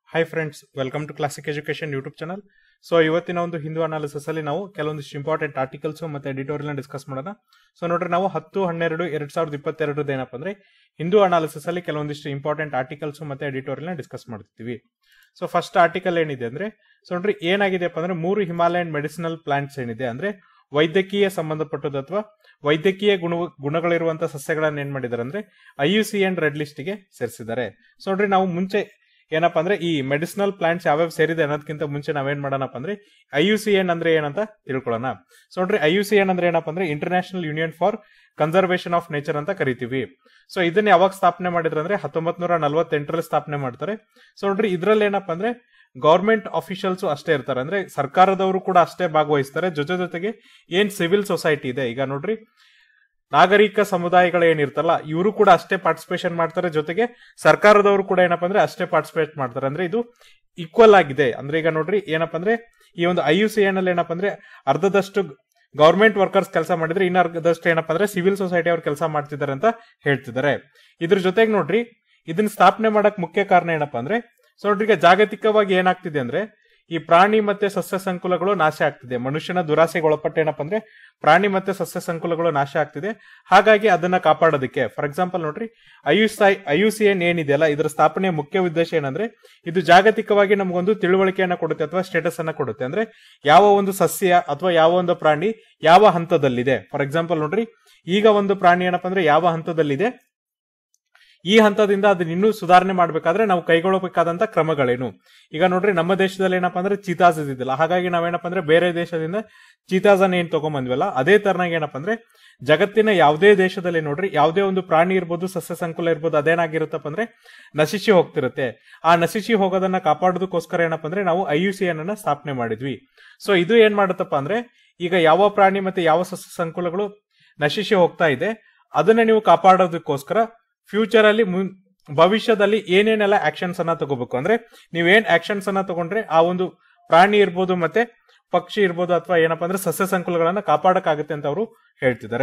Hi friends, welcome to classic education YouTube channel. So ಇವತ್ತಿನ ಒಂದು Hindu analysis ಅಲ್ಲಿ ನಾವು ಕೆಲವೊಂದಿಷ್ಟು ಇಂಪಾರ್ಟೆಂಟ್ ಆರ್ಟಿಕಲ್ಸ್ ಮತ್ತೆ ಎಡಿಟೋರಿಯಲ್ ಡಿಸ್ಕಸ್ ಮಾಡೋಣ. ಸೊ ನೋಡ್ರಿ, ನಾವು 10-12-2022 ಏನಪ್ಪ ಅಂದ್ರೆ ಹಿಂದೂ ಅನಾಲಿಸಿಸ್ ಅಲ್ಲಿ ಕೆಲವೊಂದಿಷ್ಟು ಇಂಪಾರ್ಟೆಂಟ್ ಆರ್ಟಿಕಲ್ಸ್ ಮತ್ತೆ ಎಡಿಟೋರಿಯಲ್ ಡಿಸ್ಕಸ್ ಮಾಡ್ತೀವಿ. ಸೊ ಫಸ್ಟ್ ಆರ್ಟಿಕಲ್ ಏನಿದೆ ಅಂದ್ರೆ, ಸೊ ನೋಡ್ರಿ ಏನಾಗಿದೆಪ್ಪ ಅಂದ್ರೆ 3 ಹಿಮಾಲಯನ್ ಮೆಡಿಸಿನಲ್ ಪ್ಲಾಂಟ್ಸ್ ಏನಿದೆ ಅಂದ್ರೆ ವೈದ್ಯಕೀಯ ಸಂಬಂಧಪಟ್ಟದ್ದು ಅಥವಾ ವೈದ್ಯಕೀಯ ಗುಣಗಳಿರುವಂತಹ ಸಸ್ಯಗಳನ್ನ ಏನ್ ಮಾಡಿದ್ದಾರೆ ಅಂದ್ರೆ IUCN ರೆಡ್ ಲಿಸ್ಟ್ ಗೆ ಸೇರಿಸಿದ್ದಾರೆ. ಸೊ ನೋಡ್ರಿ, ನಾವು ಮುಂಚೆ ಏನಪ್ಪಾ ಅಂದ್ರೆ ಈ ಮೆಡಿಸಿನಲ್ ಪ್ಲಾಂಟ್ಸ್ ಯಾವ್ಯಾವ ಸೇರಿದೆ ಅನ್ನೋದಕ್ಕಿಂತ ಮುಂಚೆ ನಾವೇನ್ ಮಾಡೋಣಪ್ಪ ಅಂದ್ರೆ IUCN ಅಂದ್ರೆ ಏನಂತ ತಿಳ್ಕೊಳ್ಳೋಣ. ಸೊ ನೋಡ್ರಿ, IUCN ಅಂದ್ರೆ ಏನಪ್ಪಾ ಅಂದ್ರೆ international union for conservation of nature ಅಂತ ಕರಿತೀವಿ. ಸೊ ಇದನ್ನ ಯಾವಾಗ ಸ್ಥಾಪನೆ ಮಾಡಿದ್ರೆ ಅಂದ್ರೆ 1948ರಲ್ಲಿ ಸ್ಥಾಪನೆ ಮಾಡ್ತಾರೆ. ಸೊ ನೋಡ್ರಿ, ಇದ್ರಲ್ಲಿ ಏನಪ್ಪಾ ಅಂದ್ರೆ ಗವರ್ಮೆಂಟ್ ಅಫಿಷಿಯಲ್ಸ್ ಅಷ್ಟೇ ಇರ್ತಾರೆ, ಅಂದ್ರೆ ಸರ್ಕಾರದವರು ಕೂಡ ಅಷ್ಟೇ ಭಾಗವಹಿಸ್ತಾರೆ. ಜೊತೆಗೆ ಏನ್ ಸಿವಿಲ್ ಸೊಸೈಟಿ ಇದೆ, ಈಗ ನೋಡ್ರಿ ನಾಗರಿಕ ಸಮುದಾಯಗಳು ಏನಿರ್ತಲ್ಲ ಇವರು ಕೂಡ ಅಷ್ಟೇ ಪಾರ್ಟಿಸಿಪೇಷನ್ ಮಾಡ್ತಾರೆ. ಜೊತೆಗೆ ಸರ್ಕಾರದವರು ಕೂಡ ಏನಪ್ಪಾ ಅಂದ್ರೆ ಅಷ್ಟೇ ಪಾರ್ಟಿಸಿಪೇಟ್ ಮಾಡ್ತಾರೆ. ಅಂದ್ರೆ ಇದು ಈಕ್ವಲ್ ಆಗಿದೆ. ಅಂದ್ರೆ ಈಗ ನೋಡ್ರಿ ಏನಪ್ಪಾ ಅಂದ್ರೆ ಈ ಒಂದು IUCN ಅಲ್ಲಿ ಏನಪ್ಪಾ ಅಂದ್ರೆ ಅರ್ಧದಷ್ಟು ಗವರ್ಮೆಂಟ್ ವರ್ಕರ್ಸ್ ಕೆಲಸ ಮಾಡಿದ್ರೆ ಇನ್ನು ಅರ್ಧದಷ್ಟು ಏನಪ್ಪಾ ಅಂದ್ರೆ ಸಿವಿಲ್ ಸೊಸೈಟಿ ಅವ್ರು ಕೆಲಸ ಮಾಡ್ತಿದ್ದಾರೆ ಅಂತ ಹೇಳ್ತಿದ್ದಾರೆ. ಇದ್ರ ಜೊತೆಗೆ ನೋಡ್ರಿ ಇದನ್ನ ಸ್ಥಾಪನೆ ಮಾಡಕ್ ಮುಖ್ಯ ಕಾರಣ ಏನಪ್ಪಾ ಅಂದ್ರೆ, ಸೊ ನೋಡ್ರಿ ಈಗ ಜಾಗತಿಕವಾಗಿ ಏನಾಗ್ತಿದೆ ಅಂದ್ರೆ ಈ ಪ್ರಾಣಿ ಮತ್ತೆ ಸಸ್ಯ ಸಂಕುಲಗಳು ನಾಶ ಆಗ್ತಿದೆ. ಮನುಷ್ಯನ ದುರಾಸೆಗೆ ಒಳಪಟ್ಟು ಏನಪ್ಪಾ ಅಂದ್ರೆ ಪ್ರಾಣಿ ಮತ್ತೆ ಸಸ್ಯ ಸಂಕುಲಗಳು ನಾಶ ಆಗ್ತಿದೆ. ಹಾಗಾಗಿ ಅದನ್ನ ಕಾಪಾಡೋದಕ್ಕೆ ಫಾರ್ ಎಕ್ಸಾಂಪಲ್ ನೋಡ್ರಿ IUCN ಏನಿದೆಯಲ್ಲ ಇದರ ಸ್ಥಾಪನೆಯ ಮುಖ್ಯ ಉದ್ದೇಶ ಏನಂದ್ರೆ ಇದು ಜಾಗತಿಕವಾಗಿ ನಮಗೊಂದು ತಿಳುವಳಿಕೆಯನ್ನ ಕೊಡುತ್ತೆ ಅಥವಾ ಸ್ಟೇಟಸ್ ಅನ್ನ ಕೊಡುತ್ತೆ. ಅಂದ್ರೆ ಯಾವ ಒಂದು ಸಸ್ಯ ಅಥವಾ ಯಾವ ಒಂದು ಪ್ರಾಣಿ ಯಾವ ಹಂತದಲ್ಲಿದೆ. ಫಾರ್ ಎಕ್ಸಾಂಪಲ್ ನೋಡ್ರಿ, ಈಗ ಒಂದು ಪ್ರಾಣಿ ಏನಪ್ಪಾ ಅಂದ್ರೆ ಯಾವ ಹಂತದಲ್ಲಿದೆ, ಈ ಹಂತದಿಂದ ಅದನ್ನ ಇನ್ನೂ ಸುಧಾರಣೆ ಮಾಡ್ಬೇಕಾದ್ರೆ ನಾವು ಕೈಗೊಳ್ಳಬೇಕಾದಂತ ಕ್ರಮಗಳೇನು. ಈಗ ನೋಡ್ರಿ ನಮ್ಮ ದೇಶದಲ್ಲಿ ಏನಪ್ಪಾ ಅಂದ್ರೆ ಚೀತಾಸ್ ಇದಿಲ್ಲ, ಹಾಗಾಗಿ ನಾವೇನಪ್ಪಾ ಅಂದ್ರೆ ಬೇರೆ ದೇಶದಿಂದ ಚೀತಾಸ್ ಅನ್ನ ಏನ್ ತಗೊಂಡ್ಬಂದ್ವಲ್ಲ ಅದೇ ತರನಾಗಿ ಏನಪ್ಪಾ ಅಂದ್ರೆ ಜಗತ್ತಿನ ಯಾವುದೇ ದೇಶದಲ್ಲಿ ನೋಡ್ರಿ ಯಾವುದೇ ಒಂದು ಪ್ರಾಣಿ ಇರ್ಬೋದು ಸಸ್ಯ ಸಂಕುಲ ಇರ್ಬೋದು ಅದೇನಾಗಿರುತ್ತಪ್ಪ ಅಂದ್ರೆ ನಶಿಸಿ ಹೋಗ್ತಿರುತ್ತೆ. ಆ ನಶಿಸಿ ಹೋಗೋದನ್ನ ಕಾಪಾಡೋದಕ್ಕೋಸ್ಕರ ಏನಪ್ಪಾ ಅಂದ್ರೆ ನಾವು IUCN ಅನ್ನ ಸ್ಥಾಪನೆ ಮಾಡಿದ್ವಿ. ಸೊ ಇದು ಏನ್ ಮಾಡುತ್ತಪ್ಪ ಅಂದ್ರೆ ಈಗ ಯಾವ ಪ್ರಾಣಿ ಮತ್ತೆ ಯಾವ ಸಸ್ಯ ಸಂಕುಲಗಳು ನಶಿಸಿ ಹೋಗ್ತಾ ಇದೆ ಅದನ್ನ ನೀವು ಕಾಪಾಡೋದಕ್ಕೋಸ್ಕರ ಫ್ಯೂಚರ್ ಅಲ್ಲಿ ಭವಿಷ್ಯದಲ್ಲಿ ಏನೇನೆಲ್ಲ ಆಕ್ಷನ್ಸ್ ಅನ್ನ ತಗೋಬೇಕು. ಅಂದ್ರೆ ನೀವೇನ್ ಆಕ್ಷನ್ಸ್ ಅನ್ನ ತಗೊಂಡ್ರೆ ಆ ಒಂದು ಪ್ರಾಣಿ ಇರ್ಬೋದು ಮತ್ತೆ ಪಕ್ಷಿ ಇರ್ಬೋದು ಅಥವಾ ಏನಪ್ಪಾ ಅಂದ್ರೆ ಸಸ್ಯ ಸಂಕುಲಗಳನ್ನ ಕಾಪಾಡಕ್ಕಾಗುತ್ತೆ ಅಂತ ಅವರು ಹೇಳ್ತಿದ್ದಾರೆ.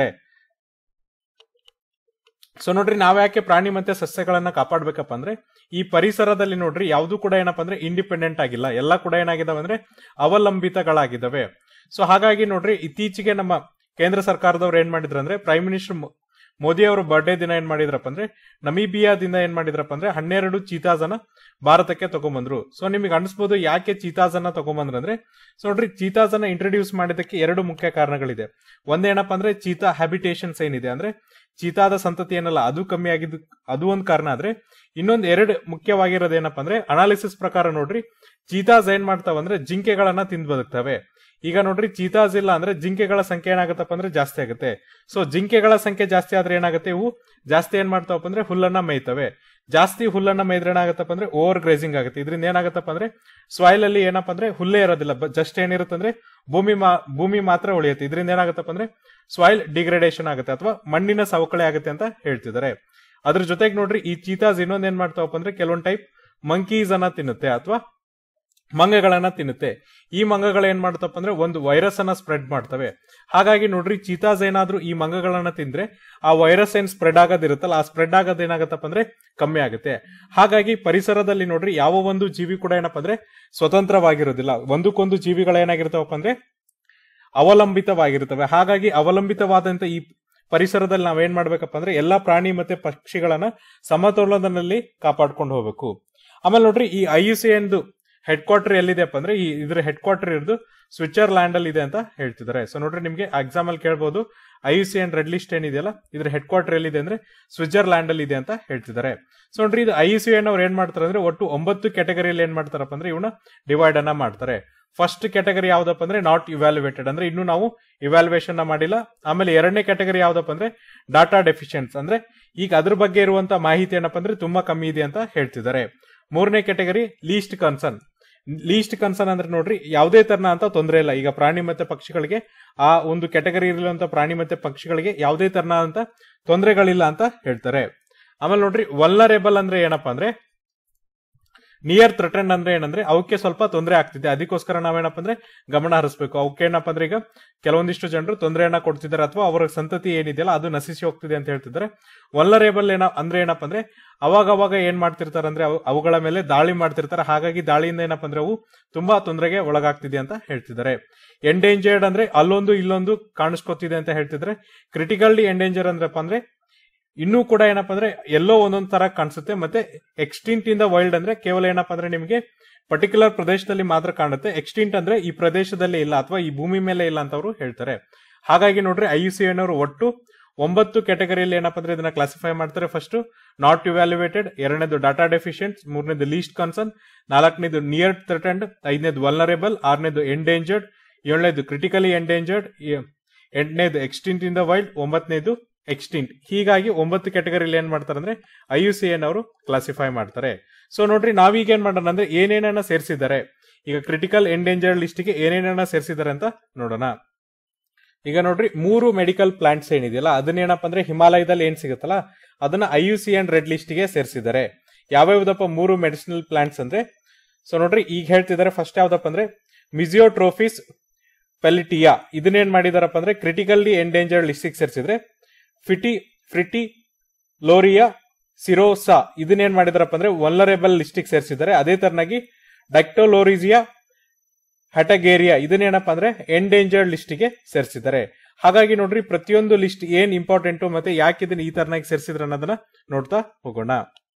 ಸೊ ನೋಡ್ರಿ, ನಾವ್ಯಾಕೆ ಪ್ರಾಣಿ ಮತ್ತೆ ಸಸ್ಯಗಳನ್ನ ಕಾಪಾಡ್ಬೇಕಪ್ಪ ಅಂದ್ರೆ ಈ ಪರಿಸರದಲ್ಲಿ ನೋಡ್ರಿ ಯಾವ್ದು ಕೂಡ ಏನಪ್ಪಾ ಅಂದ್ರೆ ಇಂಡಿಪೆಂಡೆಂಟ್ ಆಗಿಲ್ಲ, ಎಲ್ಲ ಕೂಡ ಏನಾಗಿದಾವೆ ಅಂದ್ರೆ ಅವಲಂಬಿತಗಳಾಗಿದ್ದಾವೆ. ಸೊ ಹಾಗಾಗಿ ನೋಡ್ರಿ ಇತ್ತೀಚೆಗೆ ನಮ್ಮ ಕೇಂದ್ರ ಸರ್ಕಾರದವ್ರು ಏನ್ ಮಾಡಿದ್ರು ಅಂದ್ರೆ ಪ್ರೈಮ್ ಮಿನಿಸ್ಟರ್ ಮೋದಿ ಅವರ ಬರ್ಡೇ ದಿನ ಏನ್ ಮಾಡಿದ್ರಪ್ಪ ಅಂದ್ರೆ ನಮೀಬಿಯಾದಿಂದ ಏನ್ ಮಾಡಿದ್ರಪ್ಪ ಅಂದ್ರೆ 12 ಚೀತಾಸ್ ಅನ್ನ ಭಾರತಕ್ಕೆ ತಗೊಂಡ್ಬಂದ್ರು. ಸೊ ನಿಮಗೆ ಅನಿಸ್ಬೋದು ಯಾಕೆ ಚೀತಾಸ್ ಅನ್ನ ತಗೊಂಡ್ಬಂದ್ರೆ, ಸೊ ನೋಡ್ರಿ ಚೀತಾಸ್ ಅನ್ನ ಇಂಟ್ರೊಡ್ಯೂಸ್ ಮಾಡಿದಕ್ಕೆ 2 ಮುಖ್ಯ ಕಾರಣಗಳಿದೆ. ಒಂದೇನಪ್ಪ ಅಂದ್ರೆ ಚೀತಾ ಹ್ಯಾಬಿಟೇಷನ್ಸ್ ಏನಿದೆ ಅಂದ್ರೆ ಚೀತಾದ ಸಂತತಿ ಏನಲ್ಲ ಅದು ಕಮ್ಮಿ ಆಗಿದ್ದು ಅದು ಒಂದು ಕಾರಣ. ಆದ್ರೆ ಇನ್ನೊಂದು 2 ಮುಖ್ಯವಾಗಿರೋದೇನಪ್ಪ ಅಂದ್ರೆ ಅನಾಲಿಸಿಸ್ ಪ್ರಕಾರ ನೋಡ್ರಿ ಚೀತಾಸ್ ಏನ್ ಮಾಡ್ತಾವ ಅಂದ್ರೆ ಜಿಂಕೆಗಳನ್ನ ತಿಂದು ಬದುಕ್ತವೆ. ಈಗ ನೋಡ್ರಿ ಚೀತಾಸ್ ಇಲ್ಲ ಅಂದ್ರೆ ಜಿಂಕೆಗಳ ಸಂಖ್ಯೆ ಏನಾಗತ್ತಪ್ಪ ಅಂದ್ರೆ ಜಾಸ್ತಿ ಆಗುತ್ತೆ. ಸೊ ಜಿಂಕೆಗಳ ಸಂಖ್ಯೆ ಜಾಸ್ತಿ ಆದ್ರೆ ಏನಾಗುತ್ತೆ, ಇವು ಜಾಸ್ತಿ ಏನ್ ಮಾಡ್ತಾವಪ್ಪ ಅಂದ್ರೆ ಹುಲ್ಲನ್ನ ಮೇಯ್ತವೆ. ಜಾಸ್ತಿ ಹುಲ್ಲನ್ನ ಮೇಯ್ದ್ರೆ ಏನಾಗತ್ತಪ್ಪ ಅಂದ್ರೆ ಓವರ್ ಗ್ರೇಸಿಂಗ್ ಆಗುತ್ತೆ. ಇದರಿಂದ ಏನಾಗತ್ತಪ್ಪ ಅಂದ್ರೆ ಸಾಯಿಲ್ ಅಲ್ಲಿ ಏನಪ್ಪಾ ಅಂದ್ರೆ ಹುಲ್ಲೇ ಇರೋದಿಲ್ಲ, ಜಸ್ಟ್ ಏನಿರುತ್ತೆ ಅಂದ್ರೆ ಭೂಮಿ ಮಾತ್ರ ಉಳಿಯುತ್ತೆ. ಇದರಿಂದ ಏನಾಗತ್ತಪ್ಪ ಅಂದ್ರೆ ಸಾಯಿಲ್ ಡಿಗ್ರೇಡೇಷನ್ ಆಗುತ್ತೆ ಅಥವಾ ಮಣ್ಣಿನ ಸವಕಳಿ ಆಗುತ್ತೆ ಅಂತ ಹೇಳ್ತಿದ್ದಾರೆ. ಅದ್ರ ಜೊತೆಗೆ ನೋಡ್ರಿ ಈ ಚೀತಾಸ್ ಇನ್ನೊಂದ್ ಏನ್ ಮಾಡ್ತಾವಪ್ಪ ಅಂದ್ರೆ ಕೆಲವೊಂದ್ ಟೈಪ್ ಮಂಕೀಸ್ ಅನ್ನ ತಿನ್ನುತ್ತೆ ಅಥವಾ ಮಂಗಗಳನ್ನ ತಿನ್ನುತ್ತೆ. ಈ ಮಂಗಗಳು ಏನ್ ಮಾಡ್ತಪ್ಪ ಅಂದ್ರೆ ಒಂದು ವೈರಸ್ ಅನ್ನ ಸ್ಪ್ರೆಡ್ ಮಾಡ್ತವೆ. ಹಾಗಾಗಿ ನೋಡ್ರಿ ಚೀತಾಸ್ ಏನಾದ್ರೂ ಈ ಮಂಗಗಳನ್ನ ತಿಂದ್ರೆ ಆ ವೈರಸ್ ಏನ್ ಸ್ಪ್ರೆಡ್ ಆಗೋದಿರುತ್ತಲ್ಲ ಆ ಸ್ಪ್ರೆಡ್ ಆಗೋದ್ ಏನಾಗತ್ತಪ್ಪ ಅಂದ್ರೆ ಕಮ್ಮಿ ಆಗುತ್ತೆ. ಹಾಗಾಗಿ ಪರಿಸರದಲ್ಲಿ ನೋಡ್ರಿ ಯಾವ ಒಂದು ಜೀವಿ ಕೂಡ ಏನಪ್ಪಾ ಅಂದ್ರೆ ಸ್ವತಂತ್ರವಾಗಿರೋದಿಲ್ಲ, ಒಂದಕ್ಕೊಂದು ಜೀವಿಗಳು ಏನಾಗಿರ್ತಾವಪ್ಪ ಅಂದ್ರೆ ಅವಲಂಬಿತವಾಗಿರ್ತವೆ. ಹಾಗಾಗಿ ಅವಲಂಬಿತವಾದಂತ ಈ ಪರಿಸರದಲ್ಲಿ ನಾವೇನ್ ಮಾಡ್ಬೇಕಪ್ಪ ಅಂದ್ರೆ ಎಲ್ಲಾ ಪ್ರಾಣಿ ಮತ್ತೆ ಪಕ್ಷಿಗಳನ್ನ ಸಮತೋಲನದಲ್ಲಿ ಕಾಪಾಡ್ಕೊಂಡು ಹೋಗ್ಬೇಕು. ಆಮೇಲೆ ನೋಡ್ರಿ ಈ IUCN ಹೆಡ್ ಕ್ವಾರ್ಟರ್ ಎಲ್ಲಿದೆಪ್ಪ ಅಂದ್ರೆ ಇದ್ರ ಹೆಡ್ ಕ್ವಾರ್ಟರ್ ಇರೋದು ಸ್ವಿಟ್ಜರ್ಲ್ಯಾಂಡ್ ಅಲ್ಲಿ ಇದೆ ಅಂತ ಹೇಳ್ತಿದ್ದಾರೆ. ಸೊ ನೋಡ್ರಿ ನಿಮ್ಗೆ ಎಕ್ಸಾಮ್ ಅಲ್ಲಿ ಕೇಳ್ಬೋದು IUCN ರೆಡ್ ಲಿಸ್ಟ್ ಏನಿದೆಯಲ್ಲ ಇದ್ರ ಹೆಡ್ ಕ್ವಾರ್ಟರ್ ಎಲ್ಲಿದೆ ಅಂದ್ರೆ ಸ್ವಿಟ್ಜರ್ಲ್ಯಾಂಡ್ ಅಲ್ಲಿ ಇದೆ ಅಂತ ಹೇಳ್ತಿದ್ದಾರೆ. ಸೊ ನೋಡ್ರಿ ಇದು IUCN ಅವ್ರು ಏನ್ ಮಾಡ್ತಾರೆ ಅಂದ್ರೆ ಒಟ್ಟು 9 ಕ್ಯಾಟಗರಿಯಲ್ಲಿ ಏನ್ ಮಾಡ್ತಾರಪ್ಪ ಅಂದ್ರೆ ಇವನ್ನ ಡಿವೈಡ್ ಅನ್ನ ಮಾಡ್ತಾರೆ. ಫಸ್ಟ್ ಕ್ಯಾಟಗರಿ ಯಾವ್ದಪ್ಪ ಅಂದ್ರೆ ನಾಟ್ ಇವ್ಯಾಲ್ಯುವೇಟೆಡ್, ಅಂದ್ರೆ ಇನ್ನು ನಾವು ಇವ್ಯಾಲ್ಯುವೇಷನ್ ಮಾಡಿಲ್ಲ. ಆಮೇಲೆ 2ನೇ ಕ್ಯಾಟಗರಿ ಯಾವ್ದಪ್ಪ ಅಂದ್ರೆ ಡಾಟಾ ಡೆಫಿಷಿಯನ್ಸ್, ಅಂದ್ರೆ ಈಗ ಅದ್ರ ಬಗ್ಗೆ ಇರುವಂತ ಮಾಹಿತಿ ಏನಪ್ಪ ಅಂದ್ರೆ ತುಂಬಾ ಕಮ್ಮಿ ಇದೆ ಅಂತ ಹೇಳ್ತಿದ್ದಾರೆ. 3ನೇ ಕ್ಯಾಟಗರಿ ಲೀಸ್ಟ್ ಕನ್ಸರ್ನ್ ಅಂದ್ರೆ ನೋಡ್ರಿ ಯಾವುದೇ ತರನ ಅಂತ ತೊಂದರೆ ಇಲ್ಲ. ಈಗ ಪ್ರಾಣಿ ಮತ್ತೆ ಪಕ್ಷಿಗಳಿಗೆ ಆ ಒಂದು ಕ್ಯಾಟಗರಿ ಇರುವಂತ ಪ್ರಾಣಿ ಮತ್ತೆ ಪಕ್ಷಿಗಳಿಗೆ ಯಾವುದೇ ತರನ ಅಂತ ತೊಂದರೆಗಳಿಲ್ಲ ಅಂತ ಹೇಳ್ತಾರೆ. ಆಮೇಲೆ ನೋಡ್ರಿ ವಲ್ನರೇಬಲ್ ಅಂದ್ರೆ ಏನಪ್ಪಾ ಅಂದ್ರೆ ನಿಯರ್ ಥ್ರೆಟನ್ಡ್ ಅಂದ್ರೆ ಏನಂದ್ರೆ ಅವಕ್ಕೆ ಸ್ವಲ್ಪ ತೊಂದರೆ ಆಗ್ತಿದೆ, ಅದಕ್ಕೋಸ್ಕರ ನಾವೇನಪ್ಪ ಅಂದ್ರೆ ಗಮನ ಹರಿಸಬೇಕು. ಅವಕ್ಕೆ ಏನಪ್ಪ ಅಂದ್ರೆ ಈಗ ಕೆಲವೊಂದಿಷ್ಟು ಜನರು ತೊಂದರೆಯನ್ನ ಕೊಡ್ತಿದ್ದಾರೆ ಅಥವಾ ಅವರ ಸಂತತಿ ಏನಿದೆಯಲ್ಲ ಅದು ನಶಿಸಿ ಹೋಗ್ತಿದೆ ಅಂತ ಹೇಳ್ತಿದ್ದಾರೆ. ವಲ್ನರೇಬಲ್ ಅಂದ್ರೆ ಏನಪ್ಪ ಅಂದ್ರೆ ಅವಾಗ ಏನ್ ಮಾಡ್ತಿರ್ತಾರೆ ಅಂದ್ರೆ ಅವುಗಳ ಮೇಲೆ ದಾಳಿ ಮಾಡ್ತಿರ್ತಾರೆ, ಹಾಗಾಗಿ ದಾಳಿಯಿಂದ ಏನಪ್ಪ ಅಂದ್ರೆ ಅವು ತುಂಬಾ ತೊಂದರೆಗೆ ಒಳಗಾಗ್ತಿದೆ ಅಂತ ಹೇಳ್ತಿದ್ದಾರೆ. ಎಂಡೇಂಜರ್ಡ್ ಅಂದ್ರೆ ಅಲ್ಲೊಂದು ಇಲ್ಲೊಂದು ಕಾಣಿಸ್ಕೊತಿದೆ ಅಂತ ಹೇಳ್ತಿದ್ರೆ. ಕ್ರಿಟಿಕಲಿ ಎಂಡೇಂಜರ್ ಅಂದ್ರಪ್ಪ ಅಂದ್ರೆ ಇನ್ನೂ ಕೂಡ ಏನಪ್ಪಾ ಅಂದ್ರೆ ಎಲ್ಲೋ ಒಂದೊಂದ್ ತರ ಕಾಣಿಸುತ್ತೆ. ಮತ್ತೆ ಎಕ್ಸ್ಟಿಂಕ್ಟ್ ಇನ್ ದ ವೈಲ್ಡ್ ಅಂದ್ರೆ ಕೇವಲ ಏನಪ್ಪಾ ಅಂದ್ರೆ ನಿಮಗೆ ಪರ್ಟಿಕ್ಯುಲರ್ ಪ್ರದೇಶದಲ್ಲಿ ಮಾತ್ರ ಕಾಣುತ್ತೆ. ಎಕ್ಸ್ಟಿಂಕ್ಟ್ ಅಂದ್ರೆ ಈ ಪ್ರದೇಶದಲ್ಲಿ ಇಲ್ಲ ಅಥವಾ ಈ ಭೂಮಿ ಮೇಲೆ ಇಲ್ಲ ಅಂತ ಅವರು ಹೇಳ್ತಾರೆ. ಹಾಗಾಗಿ ನೋಡ್ರಿ IUCN ಅವರು ಒಟ್ಟು 9 ಕ್ಯಾಟಗರಿಯಲ್ಲಿ ಏನಪ್ಪಾ ಅಂದ್ರೆ ಇದನ್ನ ಕ್ಲಾಸಿಫೈ ಮಾಡ್ತಾರೆ. ಫಸ್ಟ್ ನಾಟ್ ಇವ್ಯಾಲ್ಯುವೇಟೆಡ್, ಎರಡನೇದು ಡಾಟಾ ಡೆಫಿಷಿಯಂಟ್, ಮೂರನೇದು ಲೀಸ್ಟ್ ಕನ್ಸರ್ನ್, ನಾಲ್ಕನೇದು ನಿಯರ್ ಥ್ರೆಟನ್ಡ್, ಐದನೇದು ವಲ್ನರೇಬಲ್, ಆರನೇದು ಎಂಡೇಂಜರ್ಡ್, ಏಳನೇದು ಕ್ರಿಟಿಕಲಿ ಎಂಡೇಂಜರ್ಡ್, ಎಂಟನೇದು ಎಕ್ಸ್ಟಿಂಕ್ಟ್ ಇನ್ ದ ವೈಲ್ಡ್, ಒಂಬತ್ತನೇದು ಎಕ್ಸ್ಟಿಂಕ್ಟ್. ಹೀಗಾಗಿ 9 ಕ್ಯಾಟಗರಿಯಲ್ಲಿ ಏನ್ ಮಾಡ್ತಾರೆ ಅಂದ್ರೆ IUCN ಅವರು ಕ್ಲಾಸಿಫೈ ಮಾಡ್ತಾರೆ. ಸೊ ನೋಡ್ರಿ ನಾವೀಗ ಏನ್ ಮಾಡೋಣ ಅಂದ್ರೆ ಏನೇನನ್ನ ಸೇರಿಸಿದ್ದಾರೆ, ಈಗ ಕ್ರಿಟಿಕಲ್ ಎಂಡೇಂಜರ್ಡ್ ಲಿಸ್ಟ್ಗೆ ಏನೇನನ್ನ ಸೇರಿಸಿದ್ದಾರೆ ಅಂತ ನೋಡೋಣ. ಈಗ ನೋಡ್ರಿ 3 ಮೆಡಿಕಲ್ ಪ್ಲಾಂಟ್ಸ್ ಏನಿದೆಯಲ್ಲ ಅದನ್ನೇನಪ್ಪ ಅಂದ್ರೆ ಹಿಮಾಲಯದಲ್ಲಿ ಏನ್ ಸಿಗುತ್ತಲ್ಲ ಅದನ್ನ IUCN ರೆಡ್ ಲಿಸ್ಟ್ ಗೆ ಸೇರಿಸಿದ್ದಾರೆ. ಯಾವ್ಯಾವ್ದಪ್ಪ 3 ಮೆಡಿಸಿನಲ್ ಪ್ಲಾಂಟ್ಸ್ ಅಂದ್ರೆ, ಸೊ ನೋಡ್ರಿ ಈಗ ಹೇಳ್ತಿದ್ದಾರೆ. ಫಸ್ಟ್ ಯಾವ್ದಪ್ಪ ಅಂದ್ರೆ ಮಿಸಿಯೋಟ್ರೋಫಿಸ್ ಪೆಲಿಟಿಯಾ, ಇದನ್ನೇನ್ ಮಾಡಿದಾರಪ್ಪ ಅಂದ್ರೆ ಕ್ರಿಟಿಕಲಿ ಎಂಡೇಂಜರ್ಡ್ ಲಿಸ್ಟ್ ಗೆ ಸೇರಿಸಿದ್ರೆ. ಫ್ರಿಟಿ ಲೋರಿಯಾ ಸಿರೋಸಾ ಇದನ್ನೇನ್ ಮಾಡಿದಾರಪ್ಪ ಅಂದ್ರೆ ವಲ್ನರೇಬಲ್ ಲಿಸ್ಟ್ ಗೆ ಸೇರಿಸಿದ್ದಾರೆ. ಅದೇ ತರನಾಗಿ ಡೈಕ್ಟೋಲೋರಿಸಿಯಾ ಹಟಗೇರಿಯಾ ಇದನ್ನೇನಪ್ಪ ಅಂದ್ರೆ ಎಂಡೇಂಜರ್ಡ್ ಲಿಸ್ಟ್ ಗೆ ಸೇರಿಸಿದ್ದಾರೆ. ಹಾಗಾಗಿ ನೋಡ್ರಿ ಪ್ರತಿಯೊಂದು ಲಿಸ್ಟ್ ಏನ್ ಇಂಪಾರ್ಟೆಂಟ್ ಮತ್ತೆ ಯಾಕೆ ಇದನ್ನ ಈ ತರನಾಗಿ ಸೇರಿಸಿದ್ರೆ ಅನ್ನೋದನ್ನ ನೋಡ್ತಾ ಹೋಗೋಣ.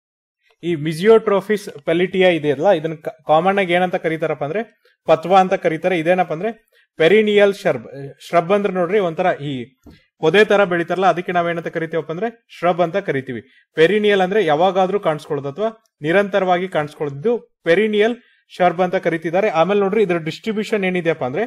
ಈ ಮಿಸಿಯೋಟ್ರೋಫಿಸ್ ಪೆಲಿಟಿಯಾ ಇದೆಯಲ್ಲ ಇದನ್ನ ಕಾಮನ್ ಆಗಿ ಏನಂತ ಕರೀತಾರಪ್ಪ ಅಂದ್ರೆ ಪತ್ವಾ ಅಂತ ಕರೀತಾರೆ. ಇದೇನಪ್ಪ ಅಂದ್ರೆ ಪೆರಿನಿಯಲ್ ಶ್ರಬ್ ಅಂದ್ರೆ ನೋಡ್ರಿ ಒಂಥರ ಈ ಪೊದೆ ತರ ಬೆಳಿತಾರಲ್ಲ ಅದಕ್ಕೆ ನಾವೇನಂತ ಕರಿತೀವಪ್ಪ ಅಂದ್ರೆ ಶ್ರಬ್ ಅಂತ ಕರಿತೀವಿ. ಪೆರಿನಿಯಲ್ ಅಂದ್ರೆ ಯಾವಾಗಾದ್ರೂ ಕಾಣಿಸ್ಕೊಳ್ಳೋದು ಅಥವಾ ನಿರಂತರವಾಗಿ ಕಾಣಿಸ್ಕೊಳ್ಳೋದು ಪೆರಿನಿಯಲ್ ಶರ್ಬ್ ಅಂತ ಕರಿತಿದ್ದಾರೆ. ಆಮೇಲೆ ನೋಡ್ರಿ ಇದರ ಡಿಸ್ಟ್ರಿಬ್ಯೂಷನ್ ಏನಿದೆಯಪ್ಪ ಅಂದ್ರೆ